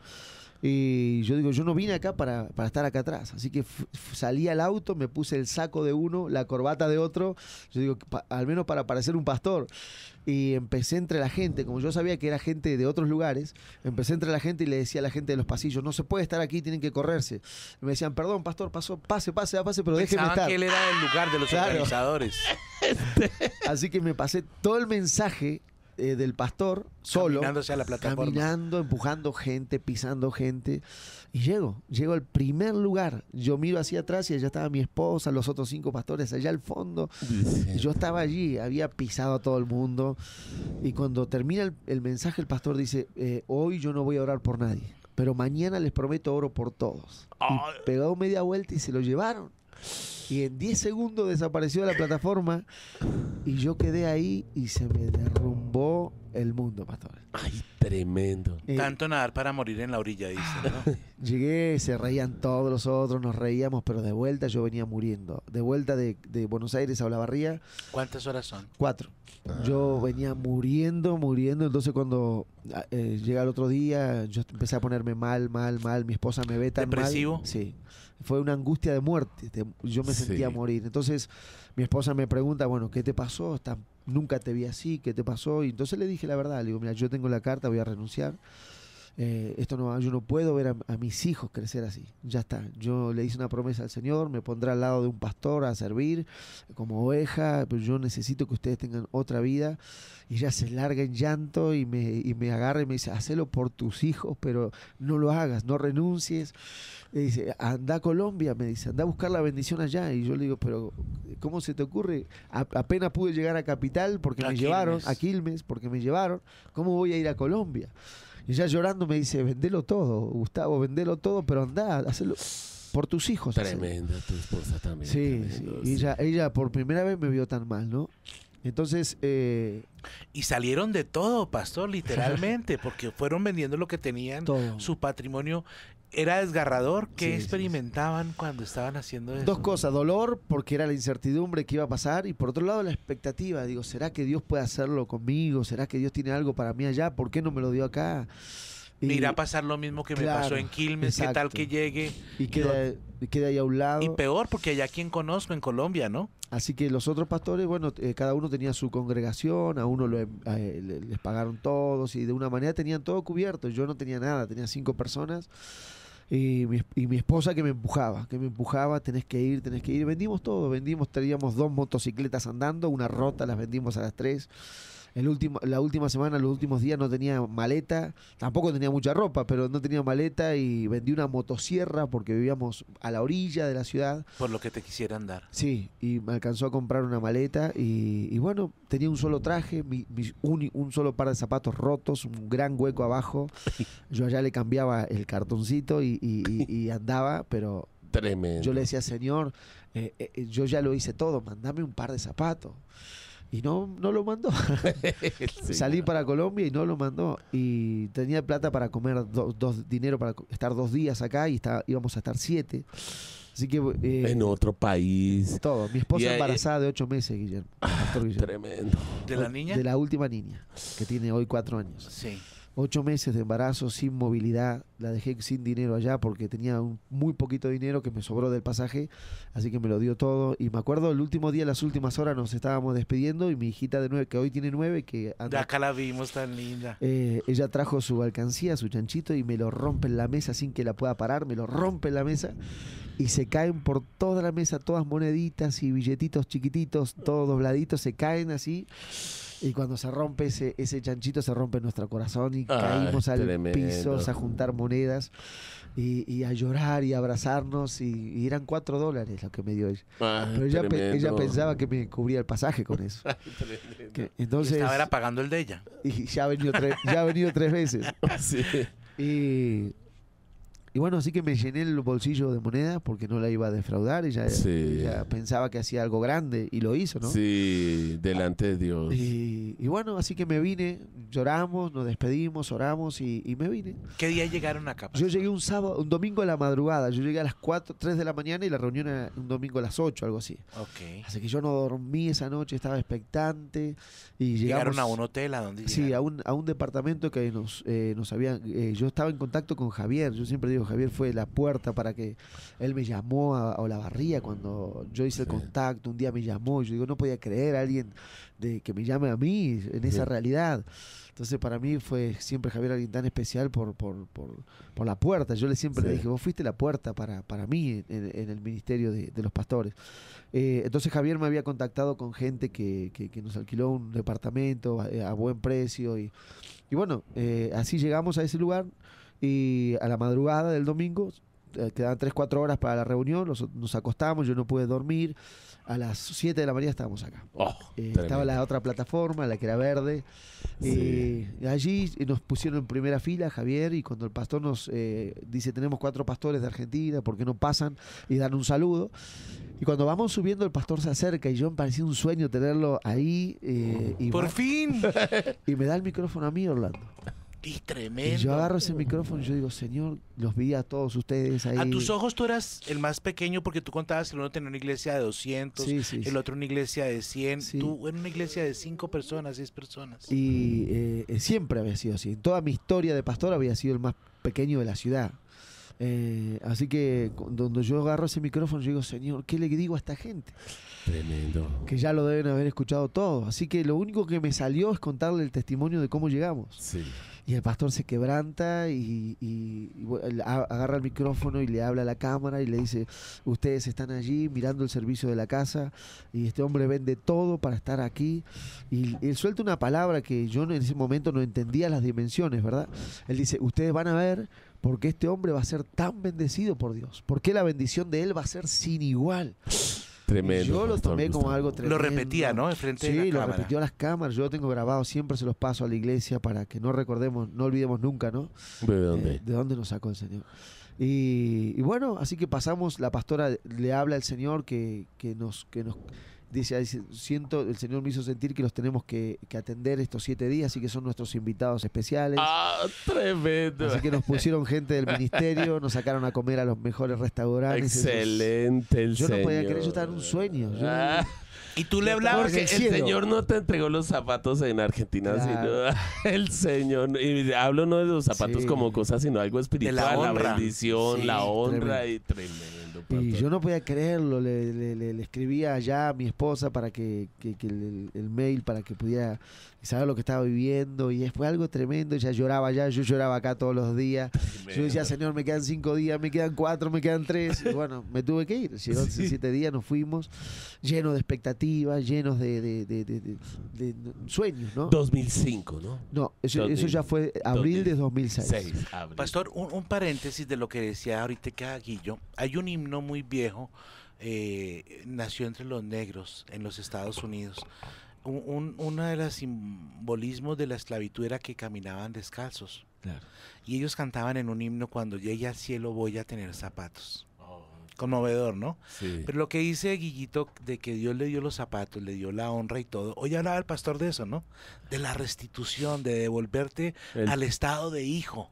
Y yo digo, yo no vine acá para estar acá atrás. Así que salí al auto, me puse el saco de uno, la corbata de otro. Yo digo, al menos para parecer un pastor. Y empecé entre la gente, como yo sabía que era gente de otros lugares, empecé entre la gente y le decía a la gente de los pasillos, no se puede estar aquí, tienen que correrse. Y me decían, perdón, pastor, pase, pero déjeme Pensaban estar. que él era el lugar de los Claro. organizadores. Así que me pasé todo el mensaje del pastor solo, Caminando hacia la plataforma. caminando, empujando gente, pisando gente, y llego al primer lugar. Yo miro hacia atrás y allá estaba mi esposa, los otros 5 pastores allá al fondo. Y yo estaba allí, había pisado a todo el mundo, y cuando termina el mensaje el pastor dice, hoy yo no voy a orar por nadie, pero mañana les prometo oro por todos. Y pegó media vuelta y se lo llevaron. Y en 10 segundos desapareció de la plataforma y yo quedé ahí y se me derrumbó el mundo, pastor. Ay, tremendo. Tanto nadar para morir en la orilla, dicen, ¿no? Llegué, se reían todos los otros, nos reíamos, pero de vuelta yo venía muriendo. De vuelta de Buenos Aires a Olavarría, ¿Cuántas horas son? 4. Yo venía muriendo. Entonces cuando llega el otro día, yo empecé a ponerme mal. Mi esposa me ve tan ¿Depresivo? mal. Sí. Fue una angustia de muerte. Yo me sentía Sí. morir. Entonces mi esposa me pregunta, bueno, ¿qué te pasó? Nunca te vi así, ¿qué te pasó? Y entonces le dije la verdad. Le digo, mira, yo tengo la carta, voy a renunciar. Yo no puedo ver a mis hijos crecer así. Ya está. Yo le hice una promesa al Señor, me pondré al lado de un pastor a servir como oveja, pero yo necesito que ustedes tengan otra vida. Y ella se larga en llanto y me agarra y me dice, hacelo por tus hijos, pero no lo hagas, no renuncies. Y dice, anda a Colombia, me dice, anda a buscar la bendición allá. Y yo le digo, pero ¿cómo se te ocurre? Apenas pude llegar a Capital porque me llevaron, a Quilmes porque me llevaron. ¿Cómo voy a ir a Colombia? Y ella llorando me dice, vendelo todo, Gustavo, vendelo todo, pero andá, hacelo por tus hijos. Tremenda tu esposa también. Sí, tremendo, sí. sí. Ella por primera vez me vio tan mal, ¿no? Entonces, Y salieron de todo, pastor, literalmente, porque fueron vendiendo lo que tenían, todo. su patrimonio. Era desgarrador. ¿Qué Sí, experimentaban cuando estaban haciendo eso? 2 cosas, dolor porque era la incertidumbre que iba a pasar y por otro lado la expectativa, digo, ¿será que Dios puede hacerlo conmigo? ¿Será que Dios tiene algo para mí allá? ¿Por qué no me lo dio acá? Me irá a pasar lo mismo que me pasó en Quilmes, ¿qué tal que llegue? Y queda ahí a un lado. Y peor, porque allá quien conozco en Colombia, ¿no? Así que los otros pastores, bueno, cada uno tenía su congregación, a uno les pagaron todos y de una manera tenían todo cubierto. Yo no tenía nada, tenía 5 personas y mi esposa que me empujaba, tenés que ir. Vendimos todo, teníamos 2 motocicletas andando, una rota, las vendimos a las 3. La última semana, los últimos días no tenía maleta, tampoco tenía mucha ropa, pero no tenía maleta y vendí una motosierra porque vivíamos a la orilla de la ciudad. Por lo que te quisieran dar. Sí, y me alcanzó a comprar una maleta y bueno, tenía un solo traje, un solo par de zapatos rotos, un gran hueco abajo. Yo allá le cambiaba el cartoncito y andaba, pero Tremendo. yo le decía, Señor, yo ya lo hice todo, mandame un par de zapatos. Y no lo mandó. Sí, Salí para Colombia y no lo mandó. Y tenía plata para comer, dinero para estar 2 días acá y íbamos a estar 7. Así que... en otro país. Todo. Mi esposa embarazada de 8 meses, Guillermo. Tremendo. ¿De la niña? De la última niña, que tiene hoy 4 años. Sí. 8 meses de embarazo, sin movilidad. La dejé sin dinero allá porque tenía muy poquito dinero que me sobró del pasaje. Así que me lo dio todo. Y me acuerdo el último día, las últimas horas, nos estábamos despidiendo. Y mi hijita de 9, que hoy tiene 9, que De acá la vimos tan linda. ella trajo su alcancía, su chanchito, y me lo rompe en la mesa sin que la pueda parar. Me lo rompe en la mesa. Y se caen por toda la mesa, todas moneditas y billetitos chiquititos, todos dobladitos, se caen así. Y cuando se rompe ese chanchito, se rompe nuestro corazón y caímos al piso a juntar monedas y a llorar y a abrazarnos. Y eran $4 lo que me dio ella. Pero ella pensaba que me cubría el pasaje con eso. Entonces, estaba pagando el de ella. Y ya ha venido 3 veces. Sí. Y bueno, así que me llené el bolsillo de monedas porque no la iba a defraudar. Ella pensaba que hacía algo grande y lo hizo, ¿no? Sí, delante de Dios. Y bueno, así que me vine, lloramos, nos despedimos, oramos y me vine. ¿Qué día llegaron acá? Yo llegué un domingo a la madrugada. Yo llegué a las 3 de la mañana y la reunión era un domingo a las 8, algo así. Okay. Así que yo no dormí esa noche, estaba expectante. Y ¿Llegaron a un hotel? ¿A dónde llegaron? Sí, a un departamento que nos habían... yo estaba en contacto con Javier. Yo siempre digo, Javier fue la puerta para que él me llamó a Olavarría cuando yo hice el contacto. Un día me llamó y yo digo, no podía creer a alguien que me llame a mí en esa realidad. Entonces para mí fue siempre Javier alguien tan especial por la puerta. Yo siempre le dije, vos fuiste la puerta para mí en el ministerio de los pastores. Entonces Javier me había contactado con gente que nos alquiló un departamento a buen precio y bueno, así llegamos a ese lugar. Y a la madrugada del domingo, quedaban 3-4 horas para la reunión, nos acostamos, yo no pude dormir. A las 7 de la mañana estábamos acá. Estaba la otra plataforma, la que era verde. Allí nos pusieron en primera fila, Javier, y cuando el pastor nos dice, tenemos 4 pastores de Argentina, ¿por qué no pasan y dan un saludo? Y cuando vamos subiendo, el pastor se acerca y yo me parecía un sueño tenerlo ahí. ¡Por fin! Y me da el micrófono a mí, Orlando. Y tremendo. Y yo agarro ese micrófono y yo digo, Señor, los vi a todos ustedes ahí. A tus ojos tú eras el más pequeño porque tú contabas que uno tenía una iglesia de 200, el otro una iglesia de 100, tú en una iglesia de 5 personas, 6 personas. Y siempre había sido así. En toda mi historia de pastor había sido el más pequeño de la ciudad. Así que cuando yo agarro ese micrófono, yo digo, Señor, ¿qué le digo a esta gente? Tremendo. Que ya lo deben haber escuchado todo. Así que lo único que me salió es contarle el testimonio de cómo llegamos. Sí. Y el pastor se quebranta y agarra el micrófono y le habla a la cámara y le dice, ustedes están allí mirando el servicio de la casa y este hombre vende todo para estar aquí. Y él suelta una palabra que yo en ese momento no entendía las dimensiones, ¿verdad? Él dice, ustedes van a ver por qué este hombre va a ser tan bendecido por Dios. Por qué la bendición de él va a ser sin igual. Tremendo. Yo lo tomé como algo tremendo. Lo repetía, ¿no? Enfrente de la cámara. Sí, lo repitió a las cámaras. Yo lo tengo grabado, siempre se los paso a la iglesia para que no recordemos, no olvidemos nunca, ¿no? ¿De dónde? ¿De dónde nos sacó el Señor? Y bueno, así que pasamos, la pastora le habla al Señor que dice, siento, el Señor me hizo sentir que los tenemos que atender estos 7 días, así que son nuestros invitados especiales. ¡Ah, tremendo! Así que nos pusieron gente del ministerio, nos sacaron a comer a los mejores restaurantes. Excelente el Yo no podía Señor. creer, yo estaba en un sueño. Y tú le hablabas Porque el Señor no te entregó los zapatos en Argentina, Claro. sino el Señor. Y hablo no de los zapatos Sí. como cosas, sino algo espiritual, la honra. bendición, Sí, la honra tremendo. y tremendo. Y pastor. yo no podía creerlo, le escribía allá a mi esposa para que el mail para que pudiera saber lo que estaba viviendo, y fue algo tremendo. Ella lloraba allá, yo lloraba acá todos los días. Yo decía, Señor, me quedan 5 días, me quedan 4, me quedan 3. Y bueno, me tuve que ir. Llegó 7 días, nos fuimos, llenos de expectativas, llenos de sueños, ¿no? 2005, ¿no? No, eso ya fue abril de 2006. 6, abril. Pastor, un paréntesis de lo que decía ahorita que Guillo. Hay un himno muy viejo, nació entre los negros en los Estados Unidos. Uno de los simbolismos de la esclavitud era que caminaban descalzos. Claro. Y ellos cantaban en un himno: cuando llegue al cielo voy a tener zapatos. Conmovedor, ¿no? Sí. Pero lo que dice Guillito de que Dios le dio los zapatos, le dio la honra y todo. Hoy hablaba el pastor de eso, ¿no? De la restitución, de devolverte al estado de hijo,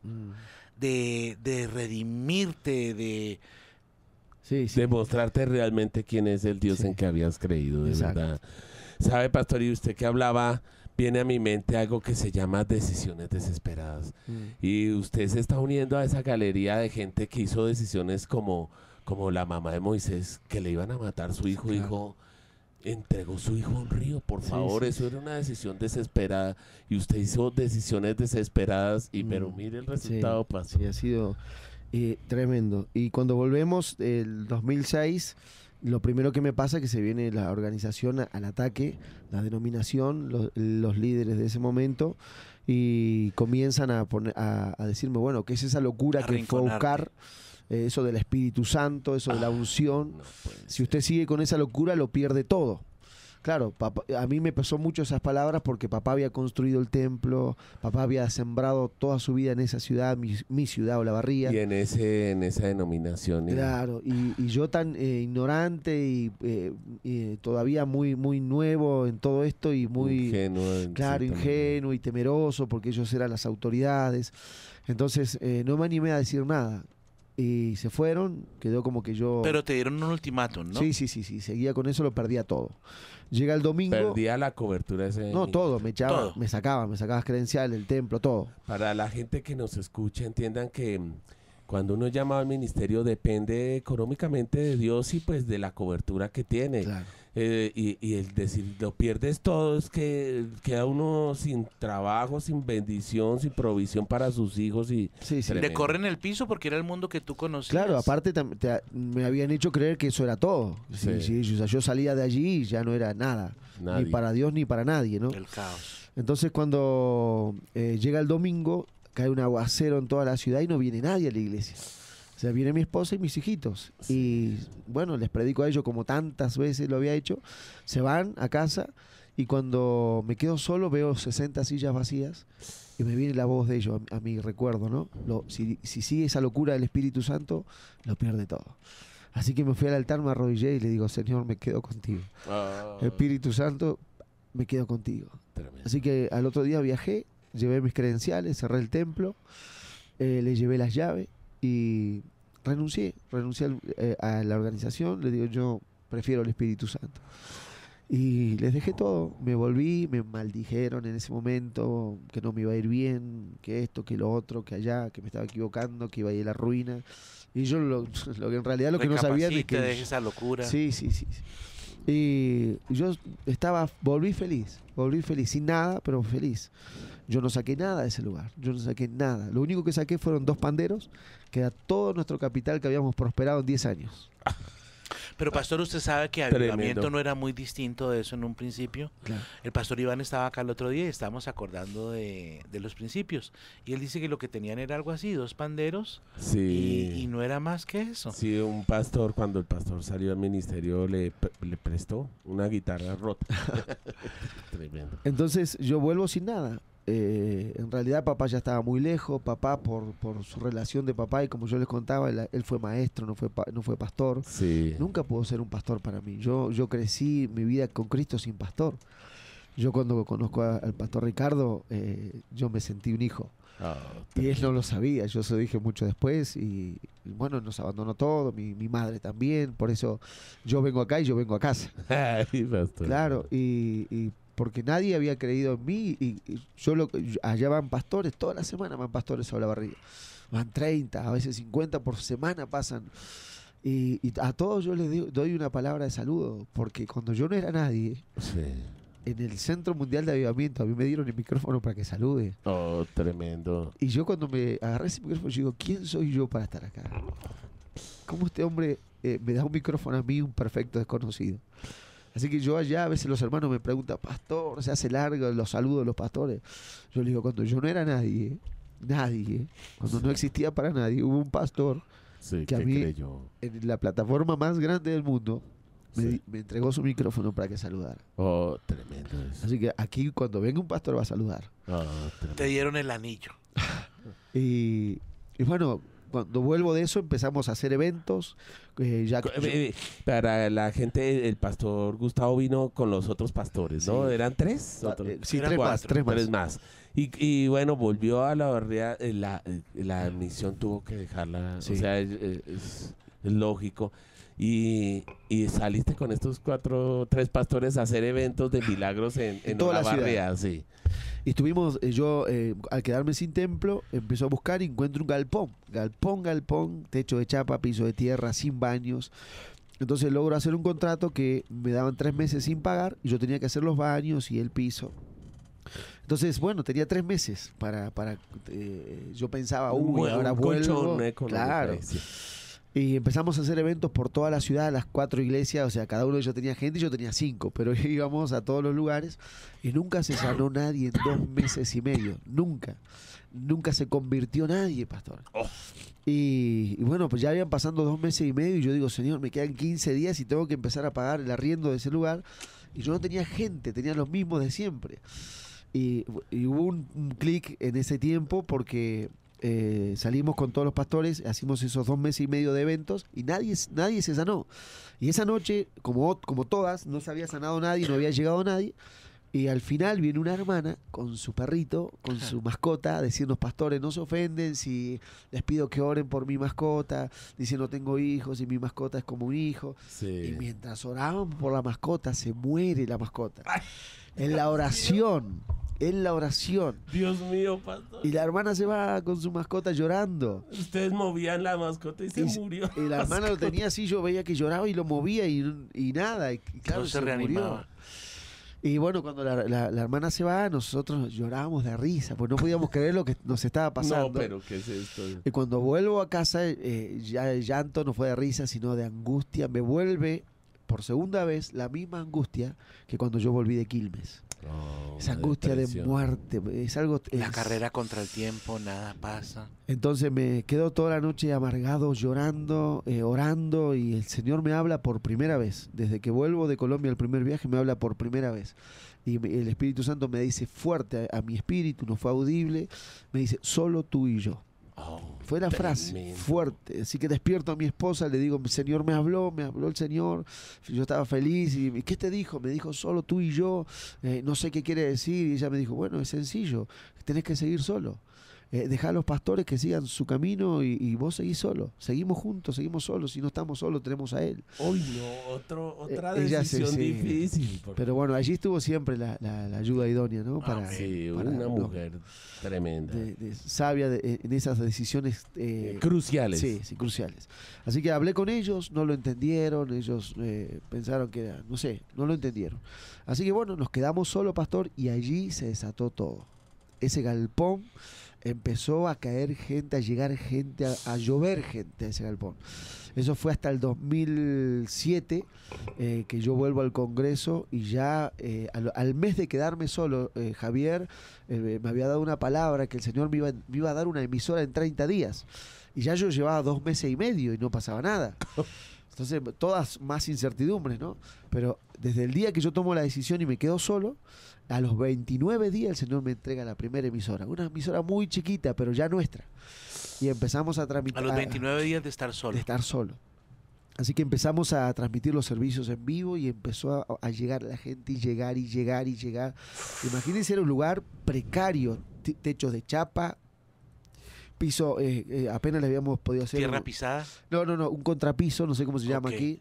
de redimirte, de... Sí, sí. Demostrarte realmente quién es el Dios Sí. en que habías creído, de Exacto. verdad. ¿Sabe, pastor? Y usted que hablaba, viene a mi mente algo que se llama decisiones desesperadas. Y usted se está uniendo a esa galería de gente que hizo decisiones como la mamá de Moisés, que le iban a matar su hijo. Claro. Dijo, entregó su hijo a un río, por Sí, favor. sí, Eso era una decisión desesperada. Y usted hizo decisiones desesperadas. Pero mire el resultado, pastor. Sí, ha sido tremendo. Y cuando volvemos, el 2006, lo primero que me pasa es que se viene la organización al ataque, la denominación, los líderes de ese momento, y comienzan a decirme, bueno, ¿qué es esa locura que fue a buscar? Eso del Espíritu Santo, eso de la unción. No puede Si ser. usted sigue con esa locura, lo pierde todo. Claro, a mí me pesó mucho esas palabras porque papá había construido el templo, papá había sembrado toda su vida en esa ciudad, mi ciudad, Olavarría. Y en esa denominación. Claro, y yo tan ignorante y todavía muy nuevo en todo esto y muy ingenuo. claro, sí, también. ingenuo y temeroso porque ellos eran las autoridades. Entonces no me animé a decir nada. Y se fueron, quedó como que yo... Pero te dieron un ultimátum, ¿no? Sí, seguía con eso, lo perdía todo. Llega el domingo... Perdía la cobertura ese. No, todo, me echaba, Todo. me sacaba credenciales, el templo, todo. Para la gente que nos escucha, entiendan que cuando uno llama al ministerio depende económicamente de Dios y pues de la cobertura que tiene. Claro. Y el decir, lo pierdes todo, es que queda uno sin trabajo, sin bendición, sin provisión para sus hijos. Y Sí, sí. Tremendo. Le corren el piso porque era el mundo que tú conocías. Claro, aparte me habían hecho creer que eso era todo. Sí. Sí, o sea, yo salía de allí y ya no era nada. Nadie. Ni para Dios ni para nadie, ¿no? El caos. Entonces cuando llega el domingo, cae un aguacero en toda la ciudad y no viene nadie a la iglesia. O sea, viene mi esposa y mis hijitos. Y bueno, les predico a ellos como tantas veces lo había hecho. Se van a casa y cuando me quedo solo veo 60 sillas vacías y me viene la voz de ellos a mi recuerdo, ¿no? Si sigue esa locura del Espíritu Santo, lo pierde todo. Así que me fui al altar, me arrodillé y le digo, Señor, me quedo contigo. Espíritu Santo, me quedo contigo. Tremendo. Así que al otro día viajé, llevé mis credenciales, cerré el templo, le llevé las llaves y renuncié a la organización. Le digo, yo prefiero el Espíritu Santo. Y les dejé todo, me volví, me maldijeron en ese momento, que no me iba a ir bien, que esto, que lo otro, que allá, que me estaba equivocando, que iba a ir a la ruina. Y yo lo que en realidad lo que no sabían es que... Deje esa locura. Sí. Y yo volví feliz, sin nada, pero feliz. Yo no saqué nada de ese lugar, yo no saqué nada. Lo único que saqué fueron 2 panderos, que era todo nuestro capital que habíamos prosperado en 10 años. Pero pastor, usted sabe que Tremendo. avivamiento no era muy distinto de eso en un principio. Claro. El pastor Iván estaba acá el otro día y estábamos acordando de los principios. Y él dice que lo que tenían era algo así, 2 panderos, Sí. y no era más que eso. Sí, un pastor, cuando el pastor salió al ministerio, le prestó una guitarra rota. Tremendo. Entonces yo vuelvo sin nada. en realidad papá ya estaba muy lejos, papá por su relación de papá, y como yo les contaba, él fue maestro, no fue pastor. Sí. Nunca pudo ser un pastor para mí. Yo crecí mi vida con Cristo sin pastor. Yo cuando conozco al pastor Ricardo, yo me sentí un hijo. Y él no lo sabía, yo se lo dije mucho después y bueno, nos abandonó todo, mi madre también, por eso yo vengo acá y yo vengo a casa. Ay, pastor. Claro, y porque nadie había creído en mí y allá van pastores, toda la semana van pastores a Olavarría. Van 30, a veces 50 por semana pasan. Y a todos yo les doy una palabra de saludo, porque cuando yo no era nadie, Sí. en el Centro Mundial de Avivamiento a mí me dieron el micrófono para que salude. Oh, tremendo. Y yo cuando me agarré ese micrófono, yo digo, ¿quién soy yo para estar acá? ¿Cómo este hombre me da un micrófono a mí, un perfecto desconocido? Así que yo allá, a veces los hermanos me preguntan, pastor, se hace largo los saludos de los pastores. Yo les digo, cuando yo no era nadie, cuando no existía para nadie, hubo un pastor Sí, que a mí, creyó. en la plataforma más grande del mundo, me entregó su micrófono para que saludara. Oh, tremendo eso. Así que aquí cuando venga un pastor va a saludar. Oh, tremendo. Te dieron el anillo. Y bueno, cuando vuelvo de eso empezamos a hacer eventos. Para la gente, el pastor Gustavo vino con los otros pastores, ¿no? Sí. ¿Eran tres? Sí, Eran tres más. Tres más. Y bueno, volvió a la barriada, la misión tuvo que dejarla, Sí. o sea, es lógico. Y saliste con estos tres pastores a hacer eventos de milagros en toda la Olavarría, sí. Y estuvimos, al quedarme sin templo, empezó a buscar y encuentro un galpón, techo de chapa, piso de tierra, sin baños. Entonces logro hacer un contrato que me daban 3 meses sin pagar y yo tenía que hacer los baños y el piso. Entonces, bueno, tenía 3 meses para yo pensaba, ahora Un vuelvo. colchón económico, Claro. sí. Y empezamos a hacer eventos por toda la ciudad, las 4 iglesias, o sea, cada uno de ellos tenía gente y yo tenía 5, pero íbamos a todos los lugares y nunca se sanó nadie en 2 meses y medio, nunca se convirtió nadie, pastor. Oh. Y bueno, pues ya habían pasado 2 meses y medio y yo digo, Señor, me quedan 15 días y tengo que empezar a pagar el arriendo de ese lugar, y yo no tenía gente, tenía los mismos de siempre. Y hubo un clic en ese tiempo porque salimos con todos los pastores, hicimos esos 2 meses y medio de eventos y nadie se sanó. Y esa noche, como todas, no se había sanado nadie, no había llegado nadie. Y al final viene una hermana con su perrito, con su mascota, a decirnos, pastores, no se ofenden si les pido que oren por mi mascota. Dice, no tengo hijos y mi mascota es como un hijo. Sí. Y mientras oraban por la mascota, se muere la mascota. Ay, En la oración. Dios mío, pastor. Y la hermana se va con su mascota llorando. Ustedes movían la mascota y se murió. Y la hermana lo tenía así, yo veía que lloraba y lo movía y nada. Y claro, No se murió. reanimaba. Y bueno, cuando la hermana se va, nosotros llorábamos de risa, pues no podíamos creer lo que nos estaba pasando. No, pero ¿qué es esto? Y cuando vuelvo a casa, ya el llanto no fue de risa, sino de angustia. Me vuelve por segunda vez la misma angustia que cuando yo volví de Quilmes. Oh, Esa una angustia depresión. de muerte, es algo... La carrera contra el tiempo, nada pasa. Entonces me quedo toda la noche amargado, llorando, orando, y el Señor me habla por primera vez. Desde que vuelvo de Colombia el primer viaje me habla por primera vez. Y el Espíritu Santo me dice fuerte a mi espíritu, no fue audible, me dice, solo tú y yo. Oh, Fue la frase tremendo. fuerte. Así que despierto a mi esposa, le digo, Señor me habló el Señor. Yo estaba feliz. Y ¿qué te dijo? Me dijo, solo tú y yo. No sé qué quiere decir. Y ella me dijo, bueno, es sencillo. Tenés que seguir solo. Dejá a los pastores que sigan su camino y vos seguís solo. Seguimos juntos, seguimos solos. Si no estamos solos, tenemos a Él. Uy, no, otra Ella decisión sí. difícil. Pero bueno, allí estuvo siempre la ayuda idónea, ¿no? Sí, para una no- mujer tremenda. sabia en esas decisiones Cruciales. Sí, cruciales. Así que hablé con ellos, no lo entendieron, ellos pensaron que era, no sé, no lo entendieron. Así que bueno, nos quedamos solo, pastor, y allí se desató todo. Ese galpón empezó a caer gente, a llegar gente, a llover gente a ese galpón. Eso fue hasta el 2007, que yo vuelvo al Congreso y ya al mes de quedarme solo, Javier me había dado una palabra que el Señor me iba a dar una emisora en 30 días. Y ya yo llevaba 2 meses y medio y no pasaba nada. Entonces, todas más incertidumbres, ¿no? Pero desde el día que yo tomo la decisión y me quedo solo, a los 29 días el Señor me entrega la primera emisora. Una emisora muy chiquita, pero ya nuestra. Y empezamos a transmitir. A los 29 días de estar solo. De estar solo. Así que empezamos a transmitir los servicios en vivo y empezó a llegar la gente y llegar y llegar y llegar. Imagínense, era un lugar precario, techos de chapa, piso, apenas le habíamos podido hacer. ¿Tierra pisada? No, un contrapiso, no sé cómo se llama aquí.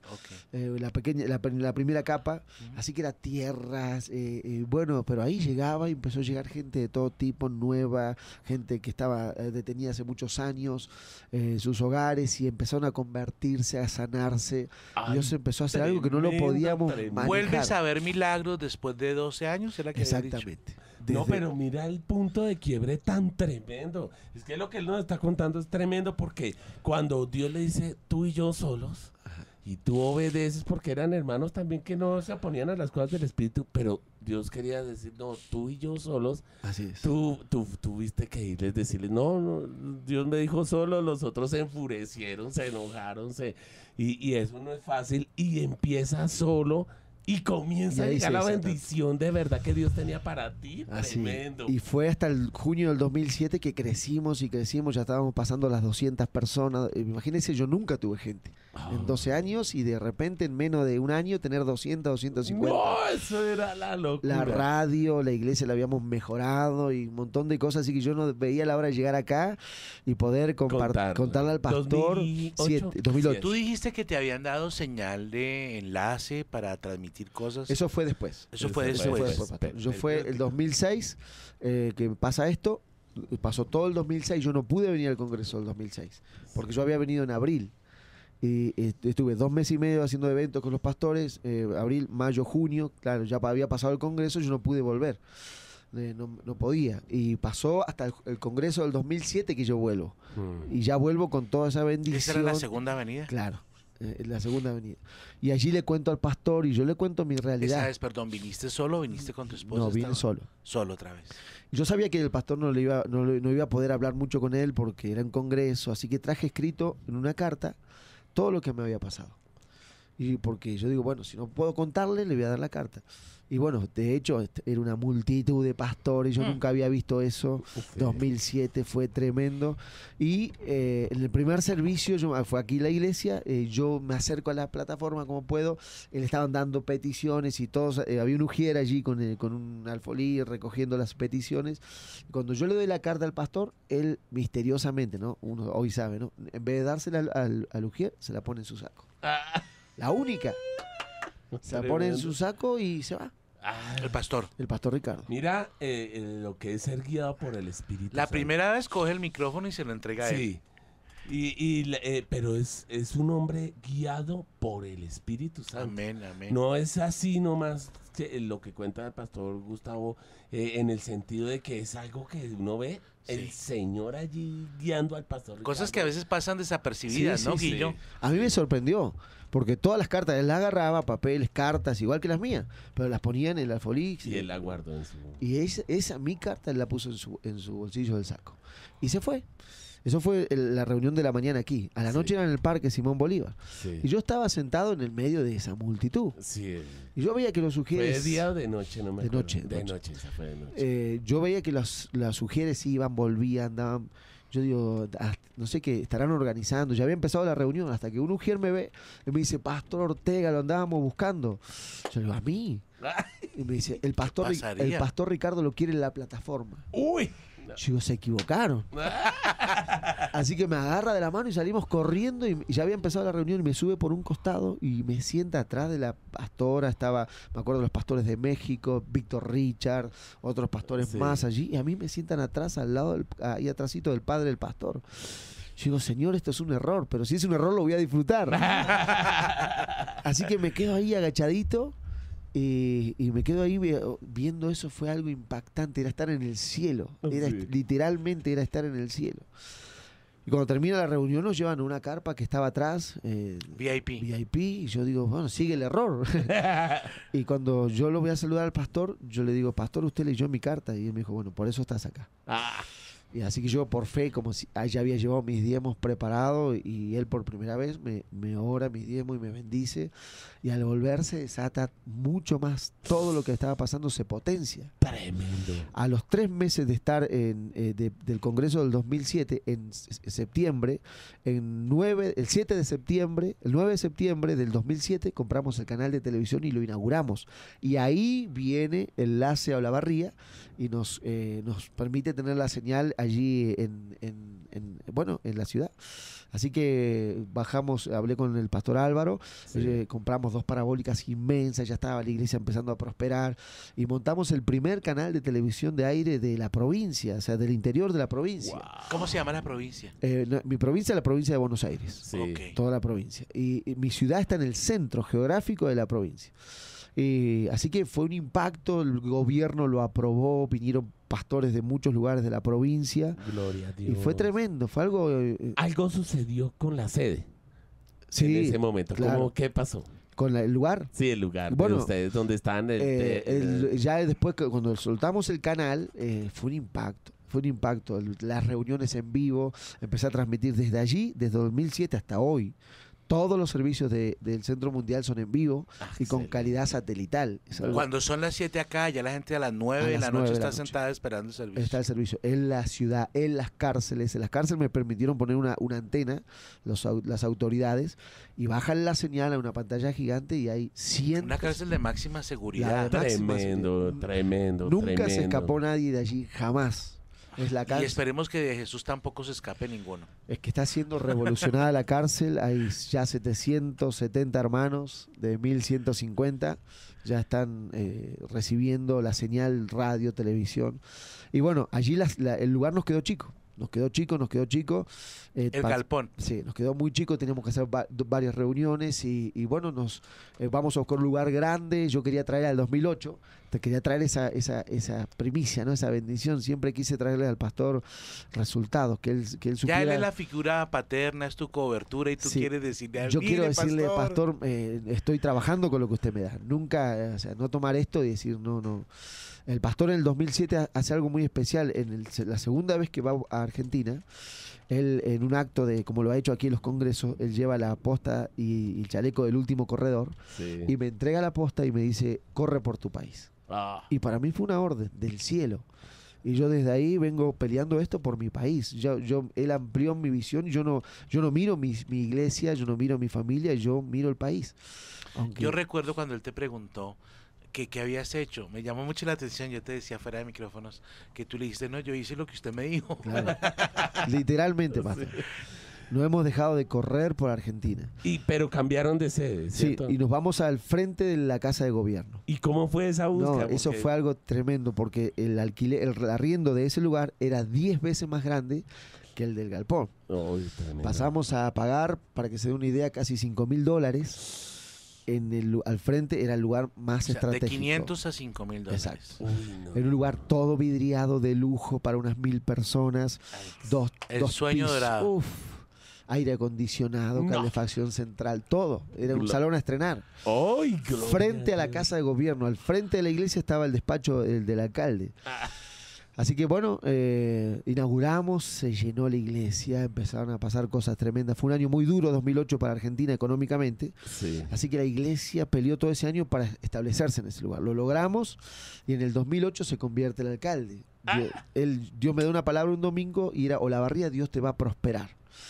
La primera capa. Así que era tierras, bueno, pero ahí llegaba y empezó a llegar gente de todo tipo, nueva, gente que estaba detenida hace muchos años en sus hogares y empezaron a convertirse, a sanarse. Dios empezó a hacer algo que no lo podíamos manejar. ¿Vuelves a ver milagros después de 12 años? ¿Será que exactamente. No, pero mira el punto de quiebre tan tremendo. Es que lo que él nos está contando es tremendo porque cuando Dios le dice tú y yo solos, y tú obedeces porque eran hermanos también que no se oponían a las cosas del Espíritu, pero Dios quería decir, no, tú y yo solos. Así es. Tú tuviste que irles, decirles, no, Dios me dijo solo, los otros se enfurecieron, se enojaron, y eso no es fácil, y empieza solo. Y comienza a llegar la bendición de verdad que Dios tenía para ti. Así. Tremendo. Y fue hasta el junio del 2007 que crecimos y crecimos, ya estábamos pasando las 200 personas. Imagínense, yo nunca tuve gente en 12 años y de repente en menos de un año tener 200, 250. No, eso era la locura. La radio, la iglesia la habíamos mejorado y un montón de cosas, así que yo no veía la hora de llegar acá y poder contarle al pastor. 2008. Tú dijiste que te habían dado señal de enlace para transmitir cosas. Eso fue después. Eso fue después. Yo fue el 2006 que pasa esto. Pasó todo el 2006. Yo no pude venir al Congreso del 2006 porque yo había venido en abril. Y estuve 2 meses y medio haciendo eventos con los pastores, abril, mayo, junio. Claro, ya había pasado el Congreso, yo no pude volver. No podía. Y pasó hasta el Congreso del 2007 que yo vuelvo. Y ya vuelvo con toda esa bendición. ¿Esa era la segunda avenida? Claro. La segunda avenida. Y allí le cuento al pastor y yo le cuento mi realidad. Esa vez, perdón, ¿viniste solo o viniste con tu esposa? No, vine solo. Solo otra vez. Yo sabía que el pastor no iba a poder hablar mucho con él porque era un congreso, así que traje escrito en una carta todo lo que me había pasado. Y porque yo digo, bueno, si no puedo contarle, le voy a dar la carta. Y bueno, de hecho, era una multitud de pastores, yo nunca había visto eso. 2007 fue tremendo. Y en el primer servicio, fue aquí la iglesia, yo me acerco a la plataforma como puedo, le estaban dando peticiones y todos, había un ujier allí con un alfolí recogiendo las peticiones. Cuando yo le doy la carta al pastor, él misteriosamente, ¿no? Uno hoy sabe, ¿no? En vez de dársela al ujier, se la pone en su saco. La única. Se la pone en su saco y se va. El pastor. El pastor Ricardo. Mira lo que es ser guiado por el Espíritu La Santo. primera vez coge el micrófono y se lo entrega a él. Sí. Pero es un hombre guiado por el Espíritu Santo. Amén, amén. No es así nomás que lo que cuenta el pastor Gustavo, en el sentido de que es algo que uno ve el Señor allí guiando al pastor Ricardo. Cosas que a veces pasan desapercibidas, Sí, ¿no, sí, Guillo? sí. A mí me sorprendió, porque todas las cartas, él las agarraba, papeles, cartas, igual que las mías, pero las ponía en el alfolí. Y él la guardó en su... Y esa mi carta, él la puso en su bolsillo del saco. Y se fue. Eso fue la reunión de la mañana aquí. A la noche era en el Parque Simón Bolívar. Sí. Y yo estaba sentado en el medio de esa multitud. Sí. Y yo veía que los sugieres... ¿Fue de día o de noche? No me de acuerdo. noche. De noche, esa fue de noche. Yo veía que las sugieres iban, volvían, andaban... Yo digo, no sé qué, estarán organizando. Ya había empezado la reunión hasta que un ujier me ve y me dice, Pastor Ortega, lo andábamos buscando. Yo digo, ¿a mí? Y me dice, el pastor Ricardo lo quiere en la plataforma. ¡Uy! Yo digo, se equivocaron. Así que me agarra de la mano y salimos corriendo y ya había empezado la reunión y me sube por un costado y me sienta atrás de la pastora. Estaba, me acuerdo, los pastores de México, Víctor Richard, otros pastores más allí. Y a mí me sientan atrás, al lado, ahí atrásito del padre del pastor. Yo digo, Señor, esto es un error, pero si es un error lo voy a disfrutar. Así que me quedo ahí agachadito. Y me quedo ahí viendo eso. Fue algo impactante, era estar en el cielo, literalmente era estar en el cielo. Y cuando termina la reunión nos llevan a una carpa que estaba atrás, VIP, y yo digo, bueno, sigue el error. Y cuando yo lo voy a saludar al pastor, yo le digo, pastor, usted leyó mi carta, y él me dijo, bueno, por eso estás acá. Y así que yo por fe, como si ya había llevado mis diezmos preparados, y él por primera vez me ora mis diezmos y me bendice, y al volverse desata mucho más, todo lo que estaba pasando se potencia. Tremendo. A los 3 meses de estar del Congreso del 2007, en septiembre, el 9 de septiembre del 2007 compramos el canal de televisión y lo inauguramos. Y ahí viene Enlace a Olavarría y nos permite tener la señal allí en la ciudad. Así que bajamos, hablé con el pastor Álvaro, Sí. compramos 2 parabólicas inmensas, ya estaba la iglesia empezando a prosperar, y montamos el primer canal de televisión de aire de la provincia, o sea, del interior de la provincia. Wow. ¿Cómo se llama la provincia? Mi provincia es la provincia de Buenos Aires, Sí. Ok. toda la provincia. Y mi ciudad está en el centro geográfico de la provincia. Así que fue un impacto, el gobierno lo aprobó, vinieron pastores de muchos lugares de la provincia, Gloria a Dios. y fue tremendo, fue algo... Algo sucedió con la sede en sí, ese momento. claro. ¿Qué pasó? con el lugar. Sí, el lugar Bueno, de ustedes, donde están. Ya después, cuando soltamos el canal, fue un impacto. Fue un impacto. Las reuniones en vivo, empecé a transmitir desde allí, desde 2007 hasta hoy. Todos los servicios del Centro Mundial son en vivo y con excelente. calidad satelital. Es algo- Cuando son las 7 acá, ya la gente a las 9 de las la 9 noche de la está noche. sentada esperando el servicio. Está el servicio en la ciudad, en las cárceles. En las cárceles me permitieron poner una antena, las autoridades, y bajan la señal a una pantalla gigante y hay cientos. Una cárcel de máxima seguridad. La de máxima Tremendo, seguridad. tremendo. Nunca se tremendo. escapó nadie de allí, jamás. Es la Y cárcel. esperemos que de Jesús tampoco se escape ninguno. Es que está siendo revolucionada la cárcel. Hay ya 770 hermanos de 1150. Ya están recibiendo la señal radio, televisión. Y bueno, allí el lugar nos quedó chico. Nos quedó chico. El galpón. Sí, nos quedó muy chico, teníamos que hacer varias reuniones y bueno, nos vamos a buscar un lugar grande. Yo quería traer al 2008, quería traer esa primicia, ¿no? Esa bendición. Siempre quise traerle al pastor resultados, que él Ya supiera. él es la figura paterna, es tu cobertura y tú Sí. quieres decirle a él, Yo quiero "Mire, decirle, pastor, estoy trabajando con lo que usted me da. Nunca, o sea, no tomar esto y decir, no. El pastor en el 2007 hace algo muy especial. La segunda vez que va a Argentina, él en un acto de, como lo ha hecho aquí en los congresos, él lleva la posta y el chaleco del último corredor Sí. y me entrega la posta y me dice, corre por tu país. Ah, Y para mí fue una orden del cielo. Y yo desde ahí vengo peleando esto por mi país. Él amplió mi visión. Yo no miro mi iglesia, yo no miro mi familia, yo miro el país. Aunque, Yo recuerdo cuando él te preguntó que qué habías hecho. Me llamó mucho la atención. Yo te decía fuera de micrófonos que tú le dijiste, no, yo hice lo que usted me dijo. claro, literalmente, pastor. No hemos dejado de correr por Argentina. pero cambiaron de sede, Sí, ¿cierto? y nos vamos al frente de la casa de gobierno. ¿Y cómo fue esa No, búsqueda? eso Porque- fue algo tremendo porque el arriendo de ese lugar era 10 veces más grande que el del galpón. Uy, tremendo. Pasamos a pagar, para que se dé una idea, casi $5.000. Al frente era el lugar más O sea, de estratégico. 500 a 5.000 dólares. Exacto. Uy, no. Era un lugar todo vidriado de lujo para unas 1.000 personas. Dos El sueño pisos. dorado. Uf, aire acondicionado, No. calefacción central, todo. Era un Glo- salón a estrenar. ¡Ay, gloria Frente a la Dios! casa de gobierno, al frente de la iglesia estaba el despacho del alcalde. Ah. Así que bueno, inauguramos, se llenó la iglesia, empezaron a pasar cosas tremendas. Fue un año muy duro, 2008, para Argentina económicamente. Sí. Así que la iglesia peleó todo ese año para establecerse en ese lugar. Lo logramos y en el 2008 se convierte el alcalde. Dios me da una palabra un domingo y era, Olavarría, Dios te va a prosperar.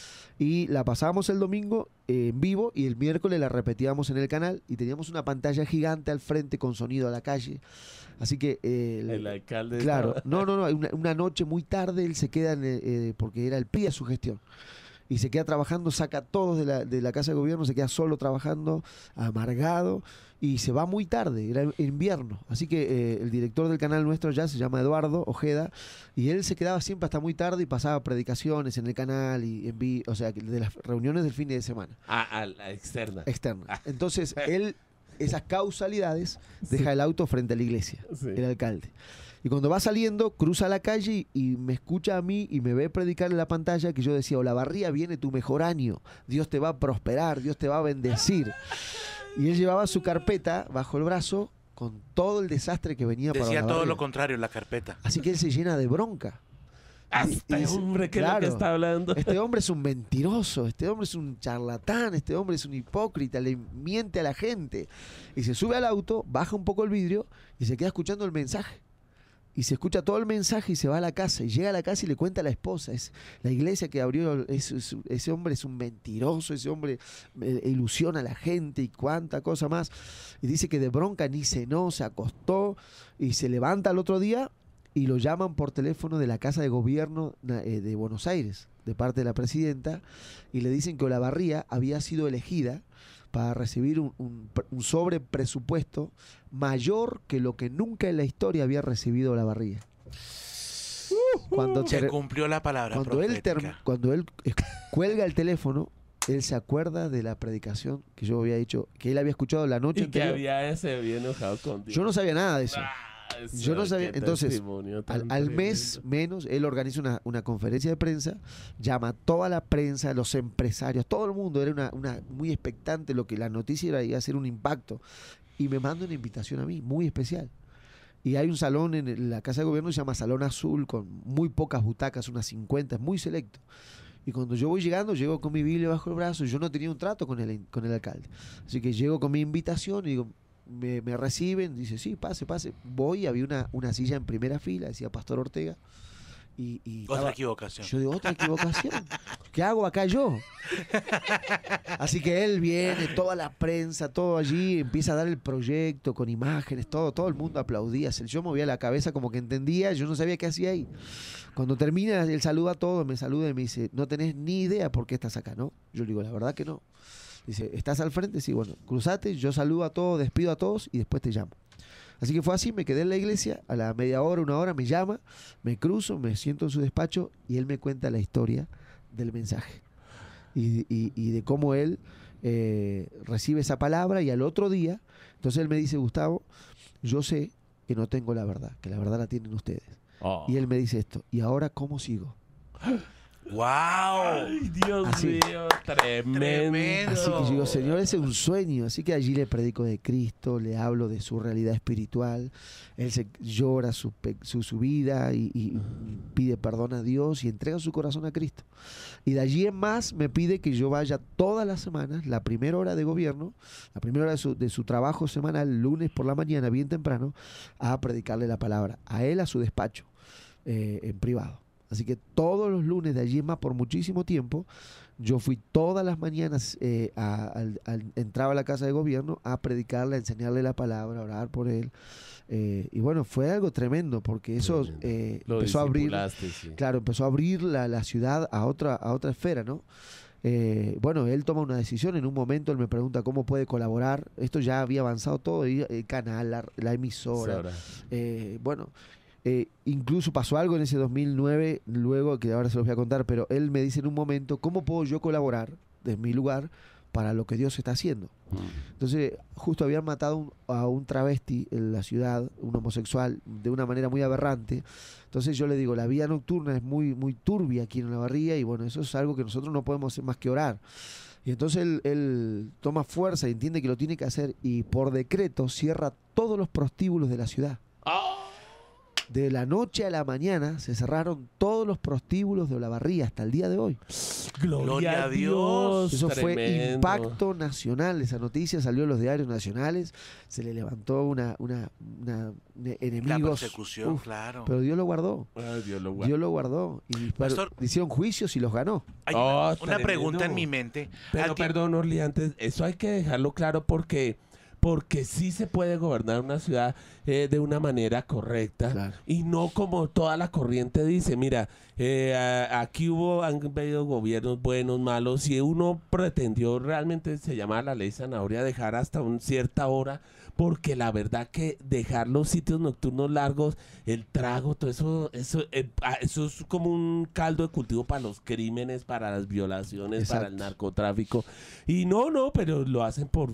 Y la pasábamos el domingo en vivo y el miércoles la repetíamos en el canal y teníamos una pantalla gigante al frente con sonido a la calle. Así que El alcalde. claro, estaba- no, una noche muy tarde él se queda, porque era el PRI a su gestión, y se queda trabajando, saca a todos de la casa de gobierno, se queda solo trabajando, amargado, y se va muy tarde, era invierno. Así que el director del canal nuestro ya se llama Eduardo Ojeda, y él se quedaba siempre hasta muy tarde y pasaba predicaciones en el canal, y o sea, de las reuniones del fin de semana, A la externa. externas. Entonces, él, esas causalidades, deja el auto frente a la iglesia, Sí. el alcalde. Y cuando va saliendo, cruza la calle y me escucha a mí y me ve predicar en la pantalla que yo decía, Olavarría, viene tu mejor año, Dios te va a prosperar, Dios te va a bendecir. Y él llevaba su carpeta bajo el brazo con todo el desastre que venía para Decía todo Olavarría. lo contrario en la carpeta. Así que él se llena de bronca. Hasta dice, hombre, ¿qué es lo que claro, está hablando? este hombre es un mentiroso, este hombre es un charlatán, este hombre es un hipócrita, le miente a la gente. Y se sube al auto, baja un poco el vidrio y se queda escuchando el mensaje. Y se escucha todo el mensaje y se va a la casa. Y llega a la casa y le cuenta a la esposa. Es la iglesia que abrió, ese hombre es un mentiroso, ese hombre ilusiona a la gente y cuánta cosa más. Y dice que de bronca ni cenó, se acostó y se levanta al otro día y lo llaman por teléfono de la Casa de Gobierno de Buenos Aires, de parte de la presidenta, y le dicen que Olavarría había sido elegida para recibir un sobrepresupuesto mayor que lo que nunca en la historia había recibido Olavarría. Se cumplió la palabra profética. Cuando él cuelga el teléfono, él se acuerda de la predicación que yo había dicho, que él había escuchado la noche Y que anterior. se había enojado con Dios. Yo no sabía nada de eso. Yo no sabía. Qué Entonces, testimonio tan al mes tremendo. menos, él organiza una conferencia de prensa, llama a toda la prensa, los empresarios, todo el mundo. Era una muy expectante lo que la noticia iba a hacer un impacto. Y me manda una invitación a mí, muy especial. Y hay un salón en la Casa de Gobierno que se llama Salón Azul, con muy pocas butacas, unas 50, es muy selecto. Y cuando yo voy llegando, llego con mi Biblia bajo el brazo, y yo no tenía un trato con el alcalde. Así que llego con mi invitación y digo, me reciben, dice, sí, pase, pase. Voy, había una silla en primera fila, decía Pastor Ortega. Y Otra equivocación. yo digo, otra equivocación. ¿Qué hago acá yo? Así que él viene, toda la prensa, todo allí, empieza a dar el proyecto con imágenes, todo el mundo aplaudía. Yo movía la cabeza como que entendía, yo no sabía qué hacía ahí. Cuando termina, él saluda a todos, me saluda y me dice, no tenés ni idea por qué estás acá, ¿no? Yo le digo, la verdad que no. Dice, ¿estás al frente? Sí, bueno, cruzate, yo saludo a todos, despido a todos y después te llamo. Así que fue así, me quedé en la iglesia, a la media hora, una hora, me llama, me cruzo, me siento en su despacho y él me cuenta la historia del mensaje y de cómo él recibe esa palabra y al otro día, entonces él me dice, Gustavo, yo sé que no tengo la verdad, que la verdad la tienen ustedes. Oh. Y él me dice esto, ¿y ahora cómo sigo? ¡Wow! Ay, Dios Así. mío, tremendo. Así que yo digo, Señor, ese es un sueño. Así que allí le predico de Cristo, le hablo de su realidad espiritual. Él llora su vida y pide perdón a Dios y entrega su corazón a Cristo. Y de allí en más me pide que yo vaya todas las semanas, la primera hora de gobierno, la primera hora de su trabajo semanal, lunes por la mañana, bien temprano, a predicarle la palabra. A él, a su despacho, en privado. Así que todos los lunes de allí en más, por muchísimo tiempo, yo fui todas las mañanas, entraba a la Casa de Gobierno a predicarle, a enseñarle la palabra, a orar por él. Y bueno, fue algo tremendo porque eso Lo empezó a abrir, sí. claro, empezó a abrir la ciudad a otra esfera, ¿no? Bueno, él toma una decisión, en un momento él me pregunta cómo puede colaborar. Esto ya había avanzado todo, el canal, la emisora. Bueno, incluso pasó algo en ese 2009, luego que ahora se los voy a contar, pero él me dice en un momento, ¿cómo puedo yo colaborar desde mi lugar para lo que Dios está haciendo? Entonces, justo habían matado a un travesti en la ciudad, un homosexual, de una manera muy aberrante. Entonces yo le digo, la vida nocturna es muy, muy turbia aquí en Olavarría y bueno, eso es algo que nosotros no podemos hacer más que orar. Y entonces él toma fuerza y entiende que lo tiene que hacer y por decreto cierra todos los prostíbulos de la ciudad. De la noche a la mañana se cerraron todos los prostíbulos de Olavarría hasta el día de hoy. Gloria a Dios. Eso fue Tremendo. impacto nacional. Esa noticia salió en los diarios nacionales. Se le levantó una La enemigos. persecución, Uf, claro. Pero Dios lo guardó. Ay, Dios lo guarde. Dios lo guardó. Y Pastor, hicieron juicios y los ganó. Hay Oh, una tremendo. pregunta en mi mente. Pero Alguien- perdón, Orly, antes, eso hay que dejarlo claro porque sí se puede gobernar una ciudad de una manera correcta Claro. y no como toda la corriente dice. Mira, aquí han habido gobiernos buenos, malos, y uno pretendió realmente, se llama la ley zanahoria, dejar hasta una cierta hora, porque la verdad que dejar los sitios nocturnos largos, el trago, todo eso es como un caldo de cultivo para los crímenes, para las violaciones, para el Exacto. narcotráfico. Y no, pero lo hacen por,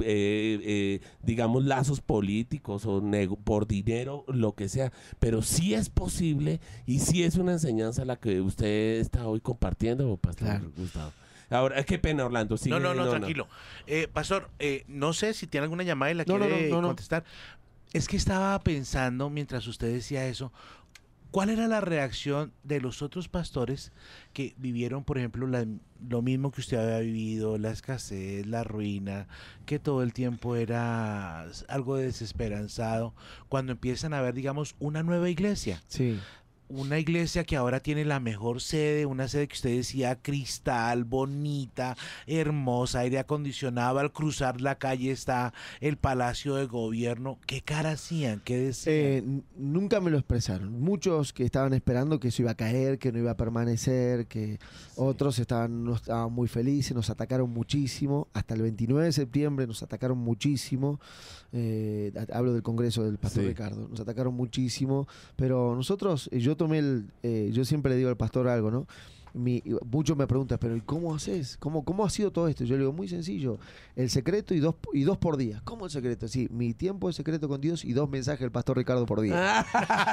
digamos, lazos políticos o por dinero, lo que sea. Pero sí es posible y sí es una enseñanza la que usted está hoy compartiendo, Pastor Claro. Gustavo. Ahora, qué pena, Orlando. Sigue, No, tranquilo. Pastor, no sé si tiene alguna llamada y la No, quiere no. contestar. Es que estaba pensando, mientras usted decía eso, ¿Cuál era la reacción de los otros pastores que vivieron, por ejemplo, lo mismo que usted había vivido, la escasez, la ruina, que todo el tiempo era algo desesperanzado, cuando empiezan a ver, digamos, una nueva iglesia? Sí. Una iglesia que ahora tiene la mejor sede, una sede que usted decía cristal, bonita, hermosa, aire acondicionado, al cruzar la calle está el Palacio de Gobierno. ¿Qué cara hacían? ¿Qué decían? Nunca me lo expresaron. Muchos que estaban esperando que eso iba a caer, que no iba a permanecer, que otros no estaban muy felices, nos atacaron muchísimo. Hasta el 29 de septiembre nos atacaron muchísimo. Hablo del Congreso del Pastor Ricardo. Nos atacaron muchísimo, pero nosotros, yo siempre le digo al pastor algo, ¿no? Muchos me preguntan, pero ¿y cómo haces? ¿Cómo ha sido todo esto? Yo le digo, muy sencillo, el secreto y dos por día. ¿Cómo el secreto? Sí, mi tiempo es secreto con Dios y 2 mensajes del Pastor Ricardo por día.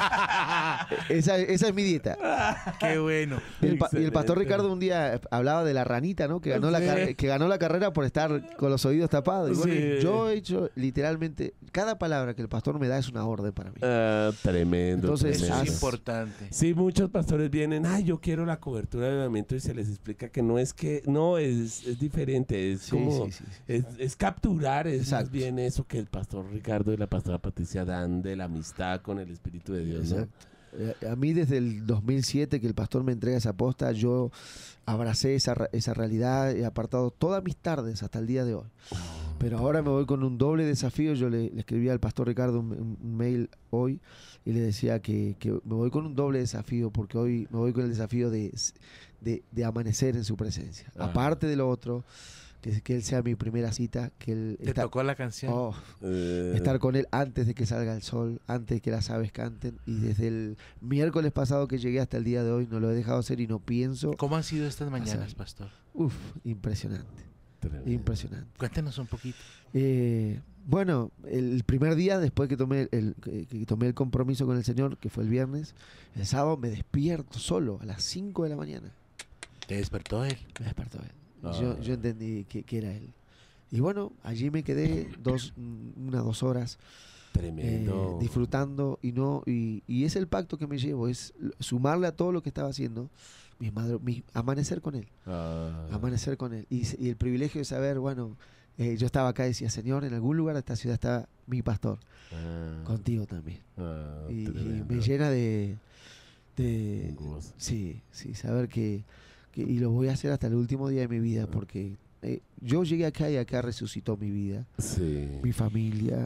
esa es mi dieta. Qué bueno. Y el Pastor Ricardo un día hablaba de la ranita, ¿no? Que ganó la carrera por estar con los oídos tapados. Y bueno, yo he hecho literalmente, cada palabra que el pastor me da es una orden para mí. Tremendo. Entonces, eso es importante. Sí, muchos pastores vienen, yo quiero la cobertura de avivamiento, y se les explica que es diferente, es como es capturar, es más bien eso que el pastor Ricardo y la pastora Patricia dan de la amistad con el Espíritu de Dios, ¿no? A mí desde el 2007 que el pastor me entrega esa posta, yo abracé esa realidad, he apartado todas mis tardes hasta el día de hoy. Pero ahora me voy con un doble desafío. Yo le escribí al pastor Ricardo un mail hoy y le decía que me voy con un doble desafío, porque hoy me voy con el desafío de amanecer en su presencia. Aparte de lo otro, que él sea mi primera cita, que él tocó la canción. Estar con él antes de que salga el sol, antes de que las aves canten, y desde el miércoles pasado que llegué hasta el día de hoy no lo he dejado hacer y no pienso. ¿Cómo han sido estas mañanas, pastor? Impresionante. Impresionante. Cuéntenos un poquito. Bueno, el primer día después que tomé el compromiso con el Señor, que fue el viernes, el sábado me despierto solo a las 5 de la mañana. ¿Te despertó él? Me despertó él. Yo entendí que era él. Y bueno, allí me quedé 2 horas. Tremendo. Disfrutando y es el pacto que me llevo, es sumarle a todo lo que estaba haciendo, amanecer con él. Amanecer con él. Y el privilegio de saber, bueno, yo estaba acá y decía, Señor, en algún lugar de esta ciudad está mi pastor. Contigo también. Y me llena de sí, saber que y lo voy a hacer hasta el último día de mi vida, porque yo llegué acá y acá resucitó mi vida, mi familia.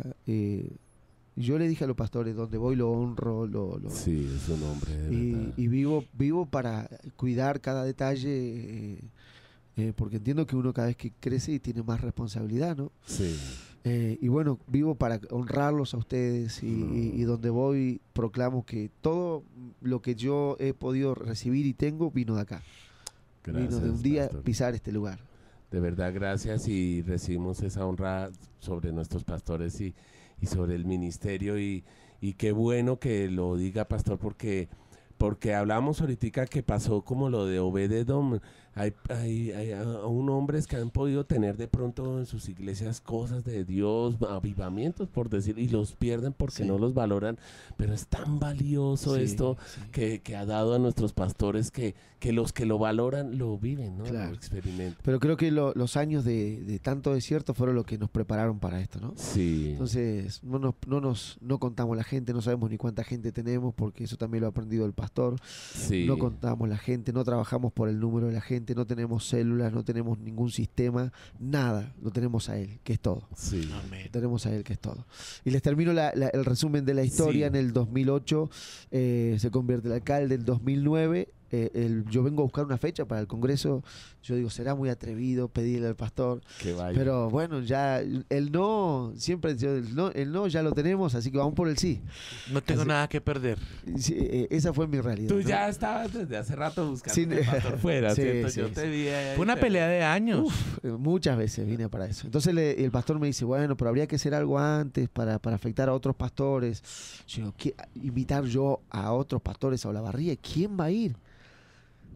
Yo le dije a los pastores, donde voy lo honro, sí, es un hombre de verdad. Y vivo para cuidar cada detalle, porque entiendo que uno cada vez que crece y tiene más responsabilidad, ¿no? Sí. Y bueno, vivo para honrarlos a ustedes y donde voy proclamo que todo lo que yo he podido recibir y tengo vino de acá. Gracias, vino de un día pastor. pisar este lugar. De verdad, gracias, y recibimos esa honra sobre nuestros pastores y sobre el ministerio, y qué bueno que lo diga, pastor, porque hablamos ahorita que pasó como lo de Obed-Edom. Hay aún hombres que han podido tener de pronto en sus iglesias cosas de Dios, avivamientos, por decir, y los pierden porque no los valoran, pero es tan valioso esto que ha dado a nuestros pastores que los que lo valoran lo viven, ¿no? Claro. Lo experimentan. Pero creo que los años de tanto desierto fueron los que nos prepararon para esto, ¿no? Sí. Entonces no contamos la gente, no sabemos ni cuánta gente tenemos, porque eso también lo ha aprendido el pastor. Sí. No contamos la gente, no trabajamos por el número de la gente, no tenemos células, no tenemos ningún sistema, nada, lo tenemos a él, que es todo. Sí. Lo tenemos a él, que es todo. Y les termino el resumen de la historia. En el 2008 se convierte el alcalde, en 2009 yo vengo a buscar una fecha para el Congreso. Yo digo, será muy atrevido pedirle al pastor, que vaya. pero bueno, ya el no, siempre el no ya lo tenemos, así que vamos por el sí. No tengo nada que perder. Sí, esa fue mi realidad. Tú ¿no? ya estabas desde hace rato buscando el pastor fuera, sí, ¿cierto? sí, Yo te vi ahí. Fue una pelea de años. Muchas veces vine para eso. Entonces el pastor me dice, bueno, pero habría que hacer algo antes para afectar a otros pastores. Yo digo, invitar yo a otros pastores a Olavarría, ¿quién va a ir?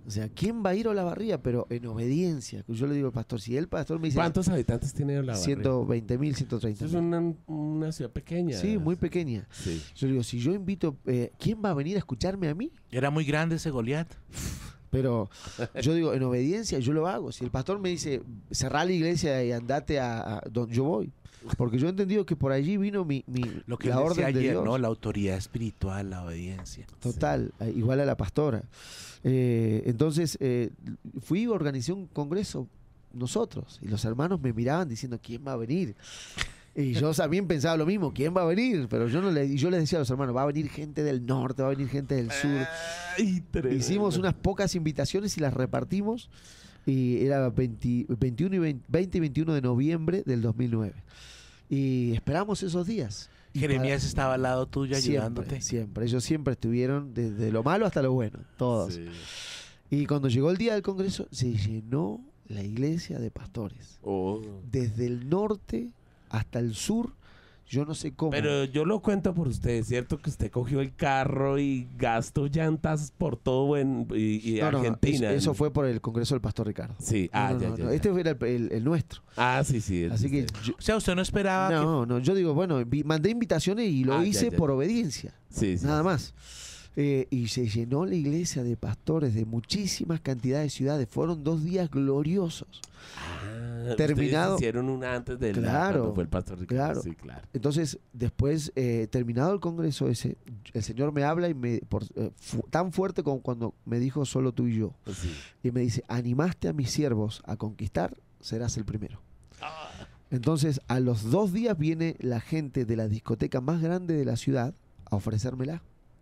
O sea, ¿quién va a ir a Olavarría? Pero en obediencia. Yo le digo al pastor, si el pastor me dice... ¿Cuántos habitantes tiene Olavarría? 120.000, 130.000. Es una ciudad pequeña. Sí, muy pequeña. Sí. Yo digo, si yo invito, ¿quién va a venir a escucharme a mí? Era muy grande ese Goliat. Pero yo digo, en obediencia yo lo hago. Si el pastor me dice, cerrá la iglesia y andate a donde yo voy. Porque yo he entendido que por allí vino Lo que la él orden decía de ayer, Dios. ¿no? La autoridad espiritual, la obediencia. Total, igual a la pastora. Entonces, fui y organizé un congreso nosotros. Y los hermanos me miraban diciendo, ¿quién va a venir? Y yo también pensaba lo mismo, ¿quién va a venir? Pero yo les decía a los hermanos, va a venir gente del norte, va a venir gente del sur. Ay, tremendo. Hicimos unas pocas invitaciones y las repartimos. Y era 20 y 21 de noviembre del 2009. Y esperamos esos días. Y Jeremías estaba al lado tuyo ayudándote. Siempre. Ellos siempre estuvieron desde lo malo hasta lo bueno, todos. Sí. Y cuando llegó el día del congreso, se llenó la iglesia de pastores. Oh. Desde el norte hasta el sur, yo no sé cómo. Pero yo lo cuento por usted, ¿cierto? Que usted cogió el carro y gastó llantas por todo y No, Argentina. eso fue por el congreso del pastor Ricardo. Sí, No. Este era el nuestro. Sí. Así que O sea, usted no esperaba no, yo digo, bueno, mandé invitaciones y lo hice por obediencia. Sí. Nada más. Y se llenó la iglesia de pastores de muchísimas cantidades de ciudades. Fueron 2 días gloriosos. Terminado. Ustedes hicieron una antes del Claro, cuando fue el pastor Ricardo. claro. Sí, claro. Entonces, después, terminado el congreso ese, el Señor me habla y tan fuerte como cuando me dijo solo tú y yo. Sí. Y me dice, animaste a mis siervos a conquistar, serás el primero. Entonces, a los 2 días viene la gente de la discoteca más grande de la ciudad a ofrecérmela.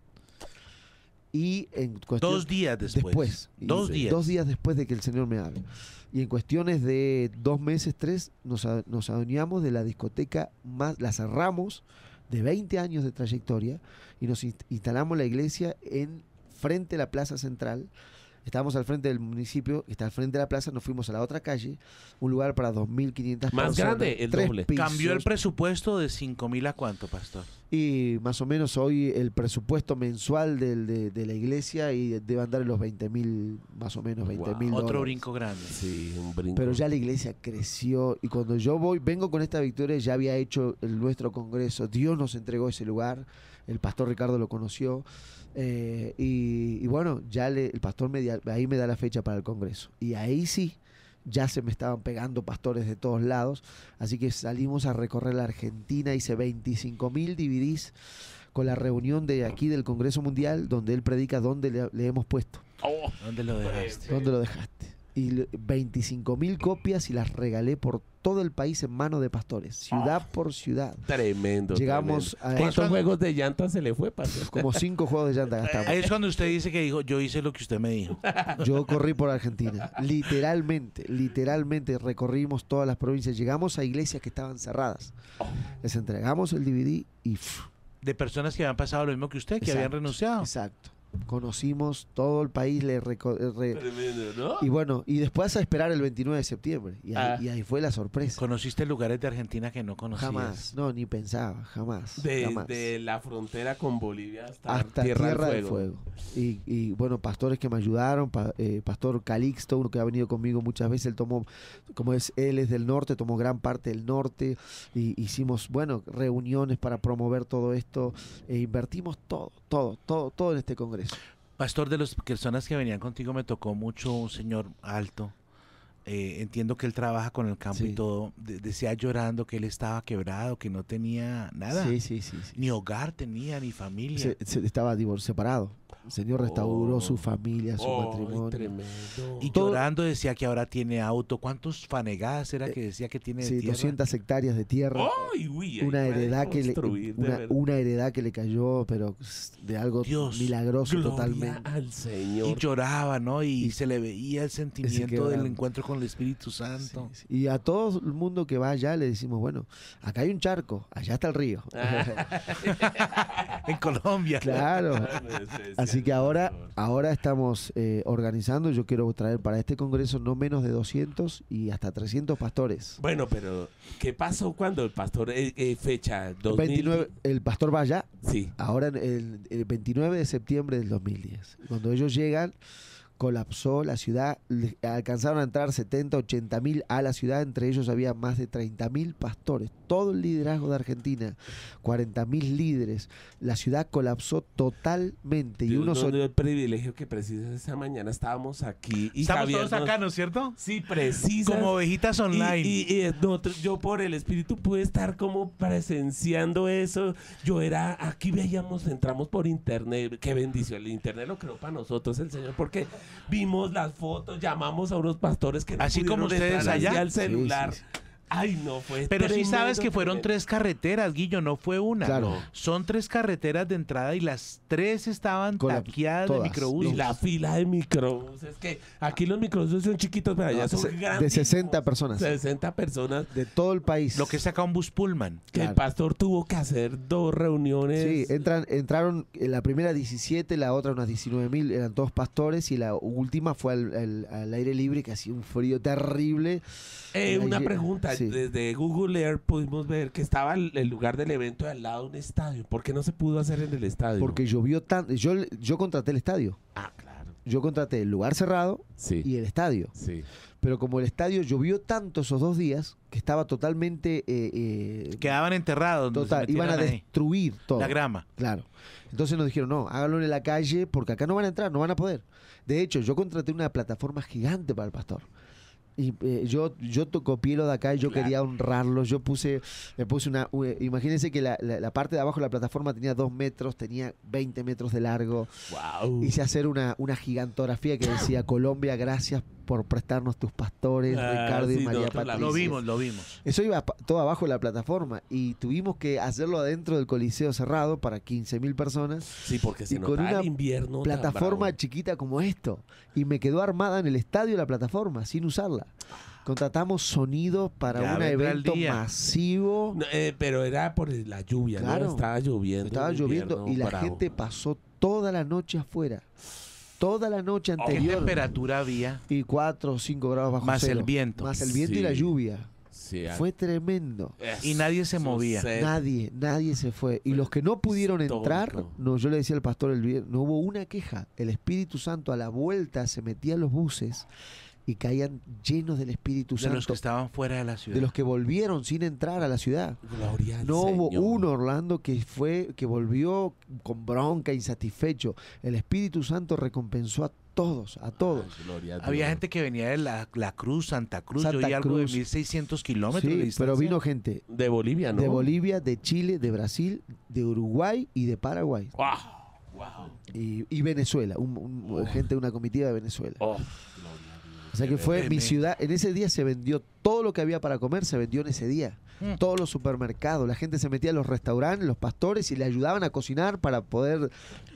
Y en cuestión, 2 días después. 2 días. 2 días después de que el Señor me hable. Y en cuestiones de 2 meses, 3, nos adueñamos de la discoteca más, la cerramos, de 20 años de trayectoria, y nos instalamos la iglesia en frente a la plaza central. Estábamos al frente del municipio, está al frente de la plaza, nos fuimos a la otra calle, un lugar para 2.500 personas. Más grande, el 3 doble. pisos. Cambió el presupuesto de 5.000 a cuánto, pastor. Y más o menos hoy el presupuesto mensual de la iglesia y debe andar en los 20.000, más o menos 20.000 Otro dólares. brinco grande. Sí, un brinco. Pero ya la iglesia creció y cuando yo vengo con esta victoria, ya había hecho nuestro congreso, Dios nos entregó ese lugar, el pastor Ricardo lo conoció, y bueno, ya el pastor ahí me da la fecha para el congreso. Y ahí sí, ya se me estaban pegando pastores de todos lados, así que salimos a recorrer la Argentina, hice 25.000 DVDs con la reunión de aquí del Congreso Mundial, donde él predica dónde le hemos puesto. ¿Dónde lo dejaste? ¿Dónde lo dejaste? Y 25.000 copias y las regalé por todo el país en manos de pastores, ciudad por ciudad. Tremendo. Llegamos tremendo. ¿Cuántos juegos de llantas se le fue, pastor? como 5 juegos de llanta gastamos. Ahí es cuando usted dice que dijo, yo hice lo que usted me dijo. Yo corrí por Argentina, literalmente recorrimos todas las provincias, llegamos a iglesias que estaban cerradas, les entregamos el DVD y De personas que habían pasado lo mismo que usted, que habían renunciado. Exacto. Conocimos todo el país, Tremendo, ¿no? y bueno, y después a esperar el 29 de septiembre, y ahí fue la sorpresa. ¿Conociste lugares de Argentina que no conocías? Jamás, no, ni pensaba, jamás. jamás. De la frontera con Bolivia hasta Tierra Tierra del Fuego. Y bueno, pastores que me ayudaron, Pastor Calixto, uno que ha venido conmigo muchas veces, él es del norte, tomó gran parte del norte, y hicimos, bueno, reuniones para promover todo esto, e invertimos todo en este congreso. Pastor, de las personas que venían contigo me tocó mucho un señor alto. Entiendo que él trabaja con el campo y todo. Decía llorando que él estaba quebrado, que no tenía nada. Sí. Ni hogar tenía, ni familia. Estaba separado. El Señor restauró su familia, su matrimonio. Tremendo. Y llorando decía que ahora tiene auto. ¿Cuántos fanegadas era que decía que tiene de tierra? 200 hectáreas de tierra. Una heredad una heredad que le cayó, pero de algo milagroso totalmente. Al Señor. Y lloraba, ¿no? Y se le veía el sentimiento del encuentro con el Espíritu Santo. Sí. Y a todo el mundo que va allá le decimos, bueno, acá hay un charco, allá está el río. En Colombia. Claro. Así que ahora estamos organizando, yo quiero traer para este congreso no menos de 200 y hasta 300 pastores. Bueno, pero ¿qué pasó cuando el pastor, fecha? 29, el pastor va allá. Sí. Ahora el 29 de septiembre del 2010. Cuando ellos llegan, colapsó la ciudad, alcanzaron a entrar 70, 80 mil a la ciudad, entre ellos había más de 30.000 pastores, todo el liderazgo de Argentina, 40.000 líderes, la ciudad colapsó totalmente. Y Dios uno nos dio el privilegio que precisamente esa mañana estábamos aquí. Y Estamos Javier todos acá, ¿no es cierto? Sí, precisa. Como ovejitas online. Y yo por el Espíritu pude estar como presenciando eso. Yo era, aquí veíamos, entramos por internet. Qué bendición, el internet lo creó para nosotros el Señor, porque vimos las fotos, llamamos a unos pastores que no Así como pudieron ustedes entrar allá. así al celular. Sí, sí. Ay, no, fue Pero sí tremendo, sabes que fueron tremendo. 3 carreteras, Guillo, no fue una. Claro. Son 3 carreteras de entrada y las 3 estaban taqueadas de todas. microbuses. Y la fila de microbuses, que aquí los microbuses son chiquitos, pero allá son grandes. De 60 personas. 60 personas. De todo el país. Lo que saca un bus Pullman. Que el Claro. pastor tuvo que hacer 2 reuniones. Sí, entraron en la primera 17, la otra unas 19.000, eran todos pastores, y la última fue al aire libre, que hacía un frío terrible. Una Allí- pregunta, sí. desde Google Earth pudimos ver que estaba el lugar del evento de al lado de un estadio. ¿Por qué no se pudo hacer en el estadio? Porque llovió tanto. Yo contraté el estadio. Ah, claro. Yo contraté el lugar cerrado Sí, y el estadio. sí. Pero como el estadio llovió tanto esos 2 días, que estaba totalmente... Quedaban enterrados. donde se iban a metieran ahí. destruir todo. La grama. Claro. Entonces nos dijeron, no, háganlo en la calle porque acá no van a entrar, no van a poder. De hecho, yo contraté una plataforma gigante para el pastor. Y yo copié lo de acá y yo quería honrarlo. Le puse imagínense que la parte de abajo de la plataforma tenía 2 metros, tenía 20 metros de largo. Wow. Hice hacer una gigantografía que decía: Colombia, gracias por prestarnos tus pastores, Ricardo y sí, María nosotros la Patricia. Lo vimos. Eso iba todo abajo de la plataforma y tuvimos que hacerlo adentro del Coliseo cerrado para 15.000 personas. Sí, porque se y con notaba una el invierno. tan Plataforma bravo. chiquita como esto. Y me quedó armada en el estadio la plataforma, sin usarla. Contratamos sonido para Ya un vendrá el evento día. masivo. No, pero era por la lluvia, Claro. ¿no? Estaba lloviendo. Estaba en lloviendo invierno, y la bravo. gente pasó toda la noche afuera. Toda la noche ¿Qué anterior. temperatura había? Y 4 o 5 grados bajo Más cero. el viento. Más el viento y la Sí. lluvia. Sí, Fue tremendo. Y nadie se movía. Nadie se fue. Y los que no pudieron entrar, histórico. no, yo le decía al pastor el viernes, no hubo una queja. El Espíritu Santo a la vuelta se metía en los buses y caían llenos del Espíritu De Santo. los que estaban fuera de la ciudad. De los que volvieron sin entrar a la ciudad. Gloria al No hubo Señor. uno, Orlando, que volvió con bronca, insatisfecho. El Espíritu Santo recompensó a todos, a todos. Ay, gloria a Había Dios. gente que venía de la Cruz, Santa Cruz. Yo Santa oí algo de Cruz. 1.600 kilómetros de Sí, distancia. pero vino gente De Bolivia, ¿no? de Bolivia, de Chile, de Brasil, de Uruguay y de Paraguay. Wow. Wow. Y Venezuela, gente de una comitiva de Venezuela. Oh, gloria a Dios. O sea que fue mi tremendo. ciudad. En ese día se vendió todo lo que había para comer, se vendió en ese día. Mm. Todos los supermercados, la gente se metía a los restaurantes, los pastores, y le ayudaban a cocinar para poder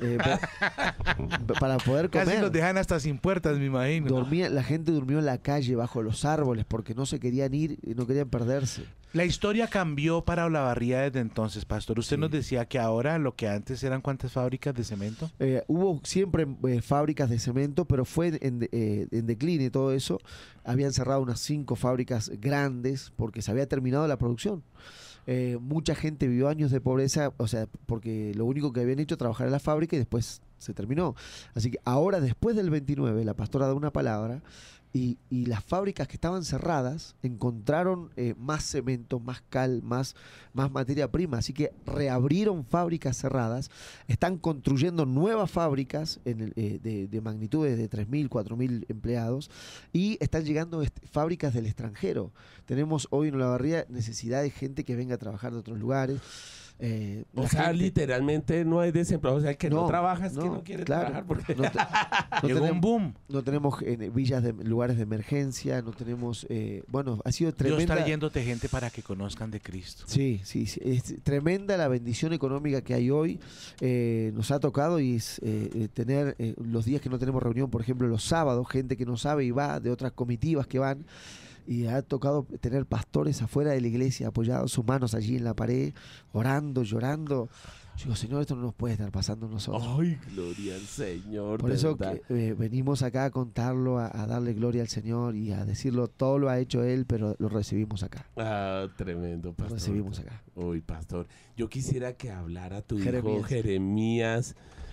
Casi comer. los dejan hasta sin puertas, me imagino. La gente durmió en la calle bajo los árboles porque no se querían ir y no querían perderse. La historia cambió para Olavarría desde entonces, pastor. Usted Sí. nos decía que ahora lo que antes eran ¿cuántas fábricas de cemento? Hubo siempre fábricas de cemento, pero fue en decline todo eso. Habían cerrado unas 5 fábricas grandes porque se había terminado la producción. Mucha gente vivió años de pobreza, o sea, porque lo único que habían hecho era trabajar en la fábrica y después se terminó. Así que ahora, después del 29, la pastora da una palabra y las fábricas que estaban cerradas encontraron más cemento, más cal, más materia prima. Así que reabrieron fábricas cerradas, están construyendo nuevas fábricas de magnitudes de 3.000, 4.000 empleados y están llegando fábricas del extranjero. Tenemos hoy en Olavarría necesidad de gente que venga a trabajar de otros lugares. O La sea, gente- literalmente no hay desempleo. O sea, el que no trabaja es que no quiere claro, trabajar. Porque... no Llegó tenemos- un boom. no tenemos villas lugares de emergencia, no tenemos, ha sido Dios tremenda. está trayéndote gente para que conozcan de Cristo. Sí, es tremenda la bendición económica que hay hoy. Nos ha tocado y es tener los días que no tenemos reunión, por ejemplo, los sábados, gente que no sabe y va de otras comitivas que van. Y ha tocado tener pastores afuera de la iglesia apoyados, sus manos allí en la pared, orando, llorando. Yo digo, Señor, esto no nos puede estar pasando a nosotros. Ay, gloria al Señor. Por de eso verdad. venimos acá a contarlo, a darle gloria al Señor y a decirlo, todo lo ha hecho Él, pero lo recibimos acá. Ah, tremendo, Lo pastor. recibimos acá. Uy, pastor. Yo quisiera que hablara tu hijo Jeremías. Jeremías.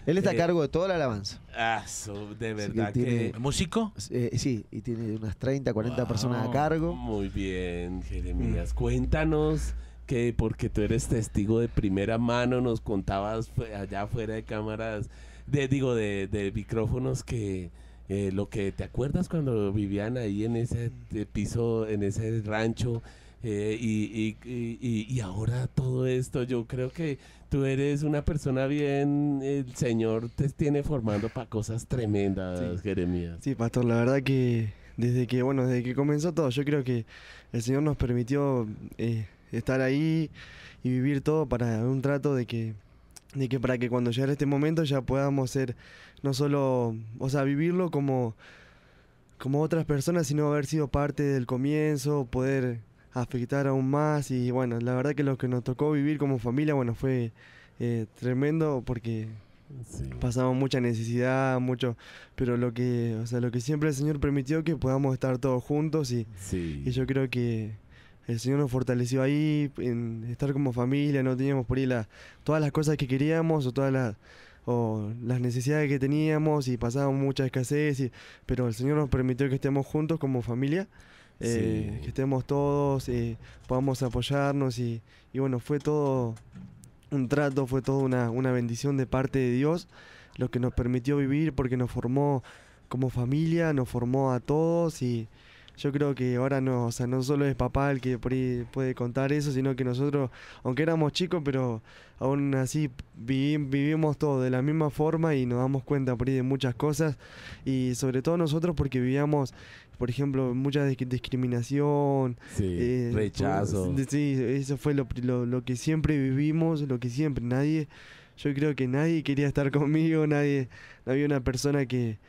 Él está a cargo de toda la alabanza. De Así verdad que tiene- que... ¿Músico? Sí, y tiene unas 30, 40 personas a Wow. cargo. Muy bien, Jeremías. Cuéntanos que, porque tú eres testigo de primera mano, nos contabas allá fuera de cámaras, de micrófonos, que lo que te acuerdas cuando vivían ahí en ese piso, en ese rancho, y ahora todo esto. Yo creo que tú eres una persona bien, el Señor te tiene formando para cosas tremendas, Sí. Jeremías. Sí, pastor, la verdad que desde que comenzó todo, yo creo que el Señor nos permitió estar ahí y vivir todo para un trato de que para que cuando llegara este momento ya podamos ser, no solo, o sea, vivirlo como otras personas, sino haber sido parte del comienzo, poder afectar aún más. Y bueno, la verdad que lo que nos tocó vivir como familia, bueno, fue tremendo porque Sí. pasamos mucha necesidad, pero lo que siempre el Señor permitió que podamos estar todos juntos y Sí. yo creo que el Señor nos fortaleció ahí en estar como familia. No teníamos por ahí todas las cosas que queríamos o las necesidades que teníamos, y pasábamos mucha escasez, pero el Señor nos permitió que estemos juntos como familia, Sí. que estemos todos, podamos apoyarnos, y bueno, fue todo un trato, fue toda una bendición de parte de Dios, lo que nos permitió vivir, porque nos formó como familia, nos formó a todos. Y yo creo que ahora no, o sea, no solo es papá el que por ahí puede contar eso, sino que nosotros, aunque éramos chicos, pero aún así vivimos todo de la misma forma y nos damos cuenta por ahí de muchas cosas, y sobre todo nosotros porque vivíamos, por ejemplo, mucha discriminación, Sí, rechazo. Sí, eso fue lo que siempre vivimos, lo que siempre, yo creo que nadie quería estar conmigo, no había una persona que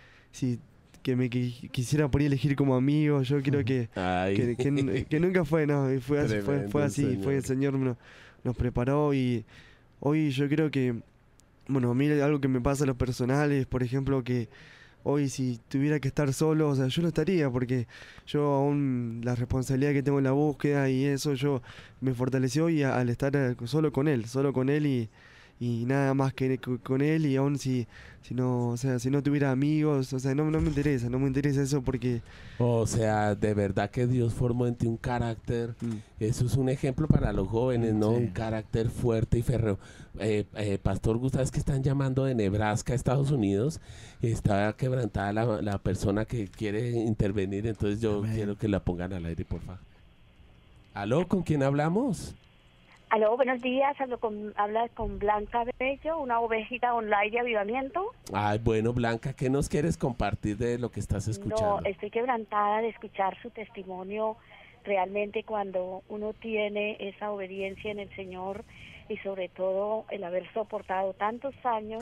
quisiera por ahí elegir como amigo. Yo creo Ay. que nunca fue, no, y fue así, Tremendo fue el así, Señor. fue el Señor nos preparó. Y hoy yo creo que, bueno, a mí algo que me pasa a lo personal es, por ejemplo, que hoy si tuviera que estar solo, o sea, yo no estaría, porque yo aún la responsabilidad que tengo en la búsqueda y eso, yo me fortaleció, y al estar solo con él y nada más que con él. Y aún si no, o sea, si no tuviera amigos, o sea, no me interesa eso, porque O sea, de verdad que Dios formó en ti un carácter. Eso es un ejemplo para los jóvenes, ¿no? Sí. Un carácter fuerte y férreo. Pastor Gustavo, es que están llamando de Nebraska, Estados Unidos, y está quebrantada la persona que quiere intervenir, entonces yo Amén. quiero que la pongan al aire, por favor. ¿Aló? ¿Con quién hablamos? Aló, buenos días. Habla con Blanca Bello, una ovejita online de avivamiento. Ay, bueno, Blanca, ¿qué nos quieres compartir de lo que estás escuchando? No, estoy quebrantada de escuchar su testimonio. Realmente cuando uno tiene esa obediencia en el Señor, y sobre todo el haber soportado tantos años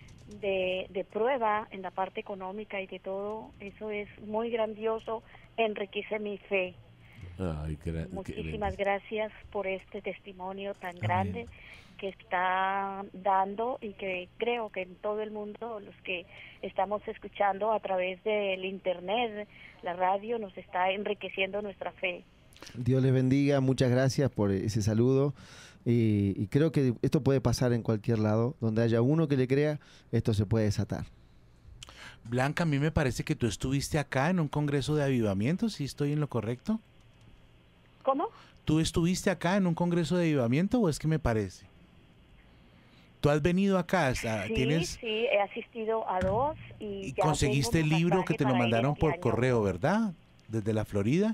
de prueba en la parte económica y de todo, eso es muy grandioso, enriquece mi fe. Ay, Muchísimas gracias por este testimonio tan grande que está dando, y que creo que en todo el mundo, los que estamos escuchando a través del internet, la radio, nos está enriqueciendo nuestra fe. Dios les bendiga, muchas gracias por ese saludo. Y creo que esto puede pasar en cualquier lado. Donde haya uno que le crea, esto se puede desatar. Blanca, a mí me parece que tú estuviste acá en un congreso de avivamiento, ¿sí estoy en lo correcto? ¿Cómo? ¿Tú estuviste acá en un congreso de avivamiento o es que me parece? ¿Tú has venido acá? Sí, ¿Tienes, sí, he asistido a 2 y ya conseguiste el tengo mi libro que pasaje te lo para ir mandaron este por año. correo, ¿verdad? Desde la Florida.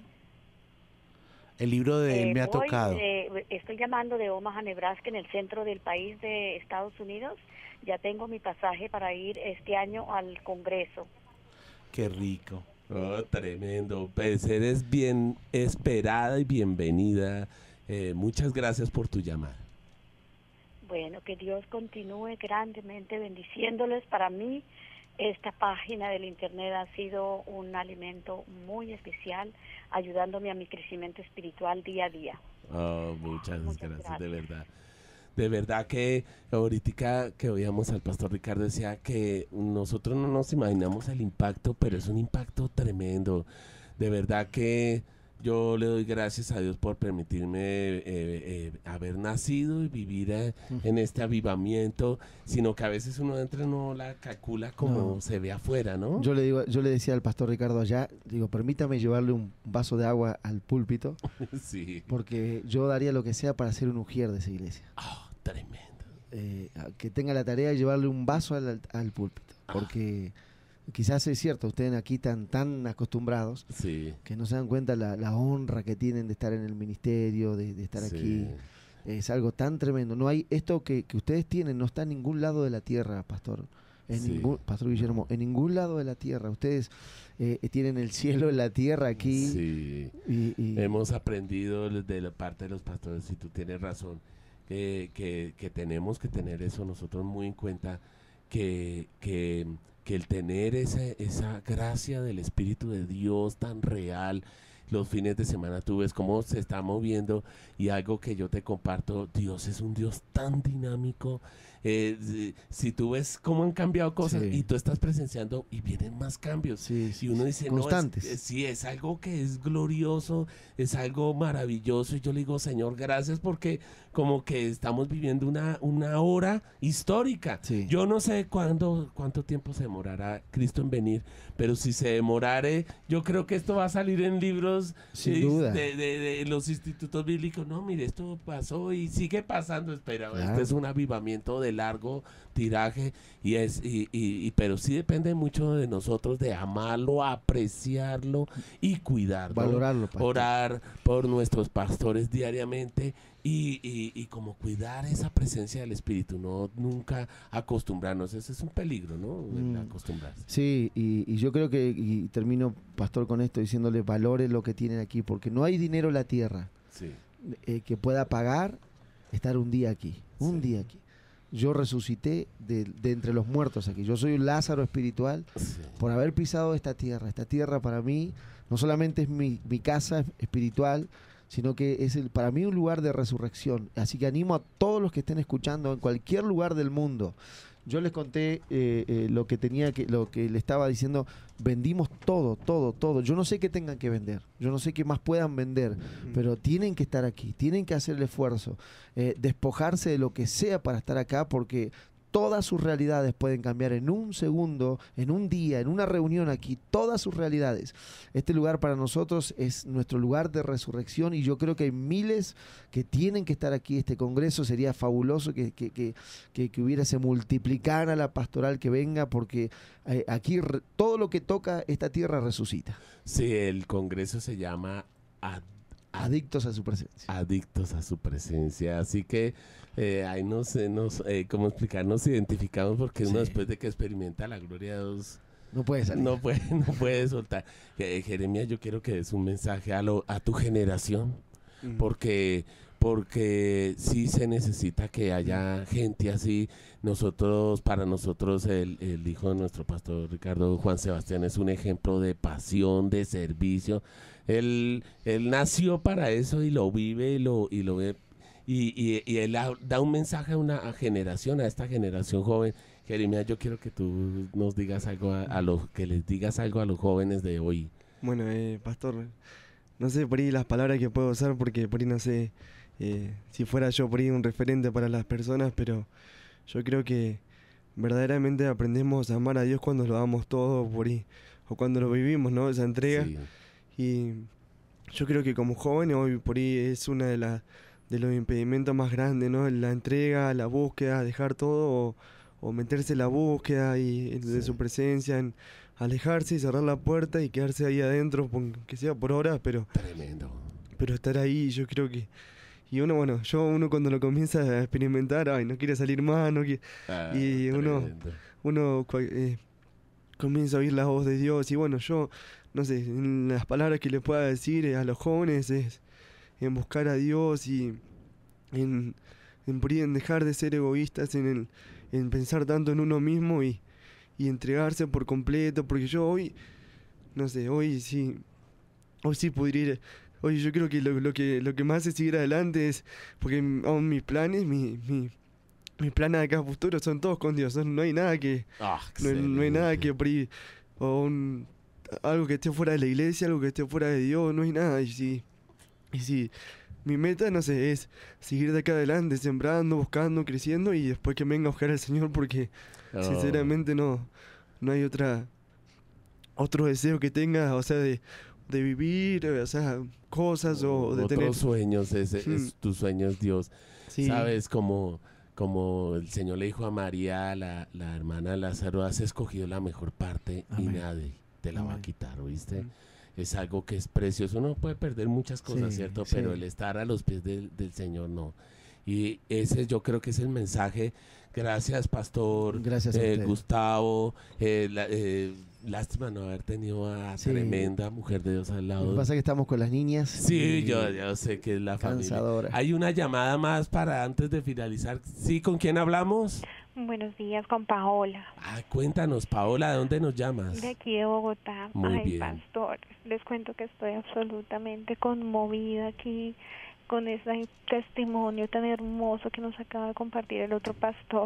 El libro de Él me ha Voy, tocado. estoy llamando de Omaha, Nebraska, en el centro del país de Estados Unidos. Ya tengo mi pasaje para ir este año al Congreso. Qué rico. Oh, tremendo. Pues eres bien esperada y bienvenida. Muchas gracias por tu llamada. Bueno, que Dios continúe grandemente bendiciéndoles. Para mí, esta página del internet ha sido un alimento muy especial, ayudándome a mi crecimiento espiritual día a día. Oh, muchas Muchas gracias, de gracias. verdad. De verdad que ahorita que oíamos al pastor Ricardo decía que nosotros no nos imaginamos el impacto, pero es un impacto tremendo. De verdad que yo le doy gracias a Dios por permitirme haber nacido y vivir en este avivamiento, sino que a veces uno entra y no la calcula como se ve afuera, ¿no? Yo le decía al pastor Ricardo allá, digo, permítame llevarle un vaso de agua al púlpito, Sí. porque yo daría lo que sea para ser un ujier de esa iglesia. Oh, tremendo. Que tenga la tarea de llevarle un vaso al púlpito, porque quizás es cierto, ustedes aquí están tan acostumbrados Sí. que no se dan cuenta la honra que tienen de estar en el ministerio, de estar Sí. aquí. Es algo tan tremendo. No hay esto que ustedes tienen, no está en ningún lado de la tierra, pastor. Sí. Pastor Guillermo, en ningún lado de la tierra. Ustedes tienen el cielo en la tierra aquí. Sí. Y Hemos aprendido de la parte de los pastores, y tú tienes razón, que tenemos que tener eso nosotros muy en cuenta, que el tener esa gracia del Espíritu de Dios tan real. Los fines de semana tú ves cómo se está moviendo, y algo que yo te comparto, Dios es un Dios tan dinámico. Si tú ves cómo han cambiado cosas, Sí. y tú estás presenciando y vienen más cambios, sí, y uno dice, constantes. no, sí, es algo que es glorioso, es algo maravilloso, y yo le digo, Señor, gracias, porque como que estamos viviendo una hora histórica. Sí. Yo no sé cuánto tiempo se demorará Cristo en venir, pero si se demorare, yo creo que esto va a salir en libros Sin duda. de los institutos bíblicos. No, mire, esto pasó y sigue pasando, espera, Claro. este es un avivamiento de largo tiraje, pero sí depende mucho de nosotros, de amarlo, apreciarlo y cuidarlo. Valorarlo, pastor. Orar por nuestros pastores diariamente y como cuidar esa presencia del Espíritu, no nunca acostumbrarnos. Ese es un peligro, ¿no? El acostumbrarse. Sí, y yo creo que, y termino, pastor, con esto, diciéndole, valore lo que tienen aquí, porque no hay dinero en la tierra Sí. que pueda pagar estar un día aquí, un Sí. día aquí. Yo resucité de entre los muertos aquí. Yo soy un Lázaro espiritual Sí. por haber pisado esta tierra. Esta tierra para mí no solamente es mi casa espiritual, sino que es para mí un lugar de resurrección. Así que animo a todos los que estén escuchando en cualquier lugar del mundo. Yo les conté lo que le estaba diciendo. Vendimos todo. Yo no sé qué tengan que vender, yo no sé qué más puedan vender, pero tienen que estar aquí, tienen que hacer el esfuerzo, despojarse de lo que sea para estar acá, porque todas sus realidades pueden cambiar en un segundo, en un día, en una reunión aquí, todas sus realidades. Este lugar para nosotros es nuestro lugar de resurrección, y yo creo que hay miles que tienen que estar aquí. Este congreso sería fabuloso que hubiera, se multiplicara la pastoral que venga, porque aquí todo lo que toca esta tierra resucita. Sí, el congreso se llama Adictos a su presencia. Adictos a su presencia. Así que ahí ¿cómo explicar? Nos identificamos, porque uno Sí. después de que experimenta la gloria de Dios No puede salir. no puede soltar. Jeremías, yo quiero que des un mensaje a tu generación, porque sí se necesita que haya gente así. Para nosotros el hijo de nuestro pastor Ricardo, Juan Sebastián, es un ejemplo de pasión, de servicio. Él nació para eso y lo vive y lo ve, y él da un mensaje a esta generación joven. Jeremías, yo quiero que tú nos digas algo que les digas algo a los jóvenes de hoy. Bueno, pastor, no sé por ahí las palabras que puedo usar, porque por ahí no sé si fuera yo por ahí un referente para las personas, pero yo creo que verdaderamente aprendemos a amar a Dios cuando lo damos todo por ahí, o cuando lo vivimos, ¿no? Esa entrega. Sí. Y yo creo que como joven hoy por ahí es una de los impedimentos más grandes, ¿no? La entrega, la búsqueda, dejar todo, o meterse en la búsqueda de Sí. su presencia, en alejarse y cerrar la puerta y quedarse ahí adentro, que sea por horas, pero Tremendo. estar ahí. Yo creo que, y uno cuando lo comienza a experimentar, no quiere salir más, no quiere, y uno comienza a oír la voz de Dios. Y bueno, yo no sé, en las palabras que le pueda decir a los jóvenes es en buscar a Dios, y en dejar de ser egoístas, en pensar tanto en uno mismo, y entregarse por completo, porque yo hoy, no sé, hoy sí podría ir. Hoy yo creo que lo que me hace seguir adelante es, porque aún mis planes, mis planes de acá a futuro son todos con Dios. No hay nada que, no hay nada que por ahí, algo que esté fuera de la iglesia, algo que esté fuera de Dios, no hay nada. Y si mi meta, no sé, es seguir de acá adelante, sembrando, buscando, creciendo y después que venga a buscar al Señor, porque sinceramente no hay otro deseo que tenga, o sea, de vivir, o sea, cosas o de otros tener sueños, es tu sueño es Dios. Sí. ¿Sabes? Como el Señor le dijo a María, la hermana de Lázaro, has escogido la mejor parte y Amén. nadie te la va a Amén. quitar, ¿oíste? Amén. Es algo que es precioso. Uno puede perder muchas cosas, Sí, ¿cierto? sí. Pero el estar a los pies del Señor, no. Y ese yo creo que es el mensaje. Gracias, pastor. Gracias a usted. Gustavo. Lástima no haber tenido a Sí. tremenda mujer de Dios al Lo que lado. pasa es que estamos con las niñas. Sí, y yo sé que es la familia. cansadora. Hay una llamada más para antes de finalizar. ¿Sí? ¿Con quién hablamos? Buenos días, con Paola, Cuéntanos, Paola, ¿de dónde nos llamas? de aquí de Bogotá. Muy Ay, bien. pastor, les cuento que estoy absolutamente conmovida aquí con ese testimonio tan hermoso que nos acaba de compartir el otro pastor.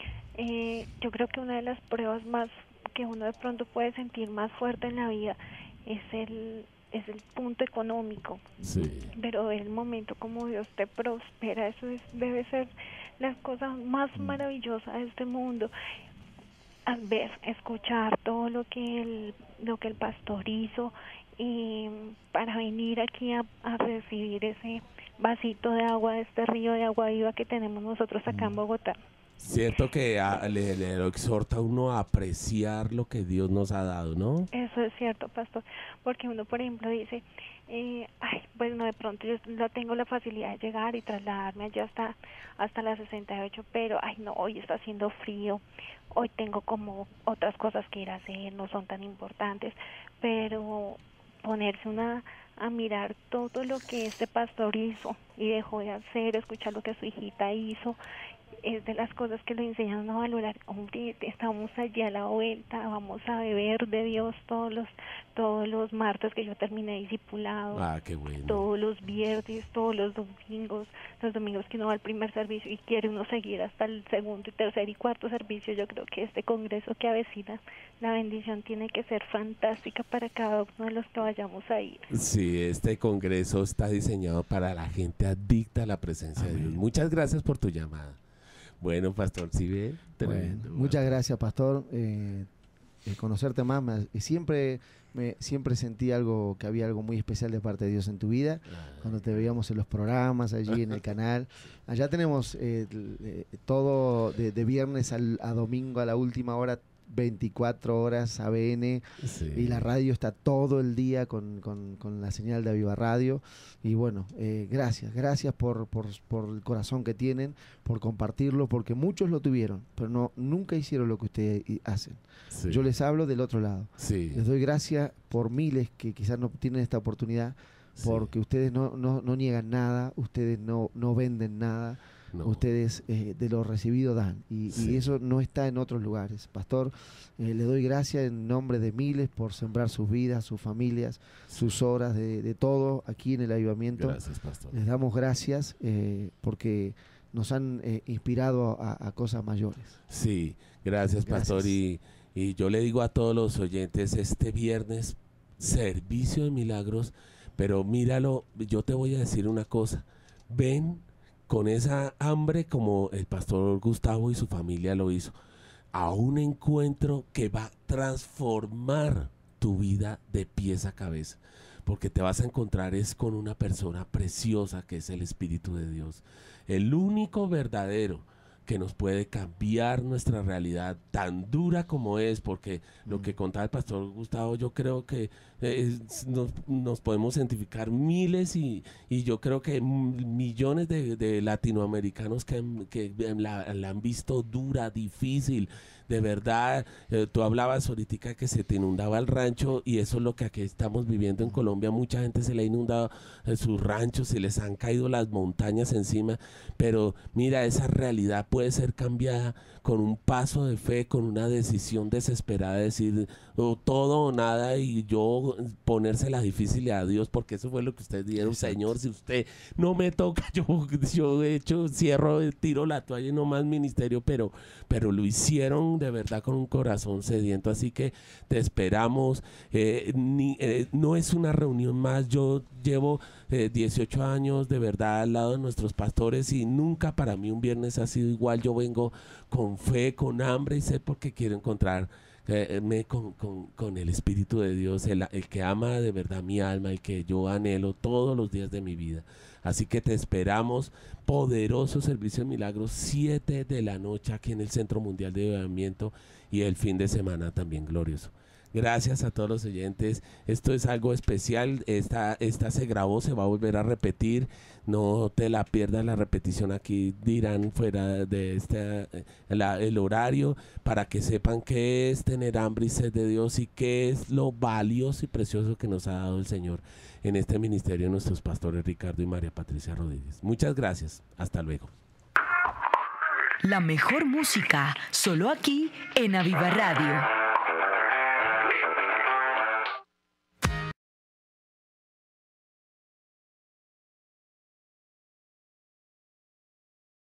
Yo creo que una de las pruebas más que uno de pronto puede sentir más fuerte en la vida es el punto económico. Sí. Pero el momento como Dios te prospera, eso debe ser la cosa más maravillosa de este mundo. Al ver, escuchar todo lo que el pastor hizo y para venir aquí a recibir ese vasito de agua de este río de agua viva que tenemos nosotros acá en Bogotá. Cierto que le lo exhorta a uno a apreciar lo que Dios nos ha dado, ¿no? Eso es cierto, pastor, porque uno, por ejemplo, dice, bueno, de pronto yo no tengo la facilidad de llegar y trasladarme allá hasta la 68, pero, no, hoy está haciendo frío, hoy tengo como otras cosas que ir a hacer, no son tan importantes, pero ponerse a mirar todo lo que este pastor hizo y dejó de hacer, escuchar lo que su hijita hizo, es de las cosas que le enseñan a valorar. Hombre, estamos allí a la vuelta, vamos a beber de Dios todos los martes que yo terminé discipulado, Qué bueno. todos los viernes, todos los domingos que uno va al primer servicio y quiere uno seguir hasta el segundo y tercer y cuarto servicio. Yo creo que este congreso que avecina la bendición tiene que ser fantástica para cada uno de los que vayamos a ir. Sí, este congreso está diseñado para la gente adicta a la presencia de Dios. Muchas gracias por tu llamada. Bueno, pastor, ¿sí ve? Tremendo. Bueno, muchas gracias, pastor. Conocerte más, siempre sentí que había algo muy especial de parte de Dios en tu vida, cuando te veíamos en los programas, allí en el canal. Allá tenemos todo de viernes a domingo a la última hora, 24 horas ABN, Sí. y la radio está todo el día con la señal de Aviva Radio. Y bueno, gracias por el corazón que tienen, por compartirlo, porque muchos lo tuvieron, pero nunca hicieron lo que ustedes hacen. Sí. Yo les hablo del otro lado. Sí. Les doy gracias por miles que quizás no tienen esta oportunidad, Sí. porque ustedes no niegan nada, ustedes no venden nada. No. Ustedes de lo recibido dan y eso no está en otros lugares. Pastor, le doy gracias en nombre de miles por sembrar sus vidas, sus familias, sus horas, de todo aquí en el avivamiento. Gracias, pastor. Les damos gracias porque nos han inspirado a cosas mayores. Sí, gracias, pastor. Gracias. Y yo le digo a todos los oyentes, este viernes, servicio de milagros, pero míralo, yo te voy a decir una cosa, ven con esa hambre como el pastor Gustavo y su familia lo hizo, a un encuentro que va a transformar tu vida de pies a cabeza, porque te vas a encontrar es con una persona preciosa que es el Espíritu de Dios, el único verdadero que nos puede cambiar nuestra realidad tan dura como es, porque lo que contaba el pastor Gustavo, yo creo que nos podemos identificar miles y yo creo que millones de latinoamericanos que la han visto dura, difícil, de verdad. Tú hablabas ahorita que se te inundaba el rancho y eso es lo que aquí estamos viviendo en Colombia. Mucha gente se le ha inundado sus ranchos, se les han caído las montañas encima, pero mira esa realidad puede ser cambiada con un paso de fe, con una decisión desesperada de decir todo o nada, y yo ponérsela difícil a Dios, porque eso fue lo que ustedes dijeron. Señor, si usted no me toca, yo he hecho, cierro, tiro la toalla y no más ministerio, pero lo hicieron de verdad con un corazón sediento. Así que te esperamos. No es una reunión más. Yo llevo 18 años de verdad al lado de nuestros pastores y nunca para mí un viernes ha sido igual. Yo vengo con fe, con hambre y sed, porque quiero encontrarme con el Espíritu de Dios, el que ama de verdad mi alma, el que yo anhelo todos los días de mi vida. Así que te esperamos. Poderoso servicio de milagros, 7 de la noche aquí en el Centro Mundial de Avivamiento, y el fin de semana también glorioso. Gracias a todos los oyentes. Esto es algo especial. Esta se grabó, se va a volver a repetir. No te la pierdas la repetición. Aquí dirán fuera de el horario, para que sepan qué es tener hambre y sed de Dios y qué es lo valioso y precioso que nos ha dado el Señor en este ministerio, nuestros pastores Ricardo y María Patricia Rodríguez. Muchas gracias. Hasta luego. La mejor música, solo aquí en Aviva Radio.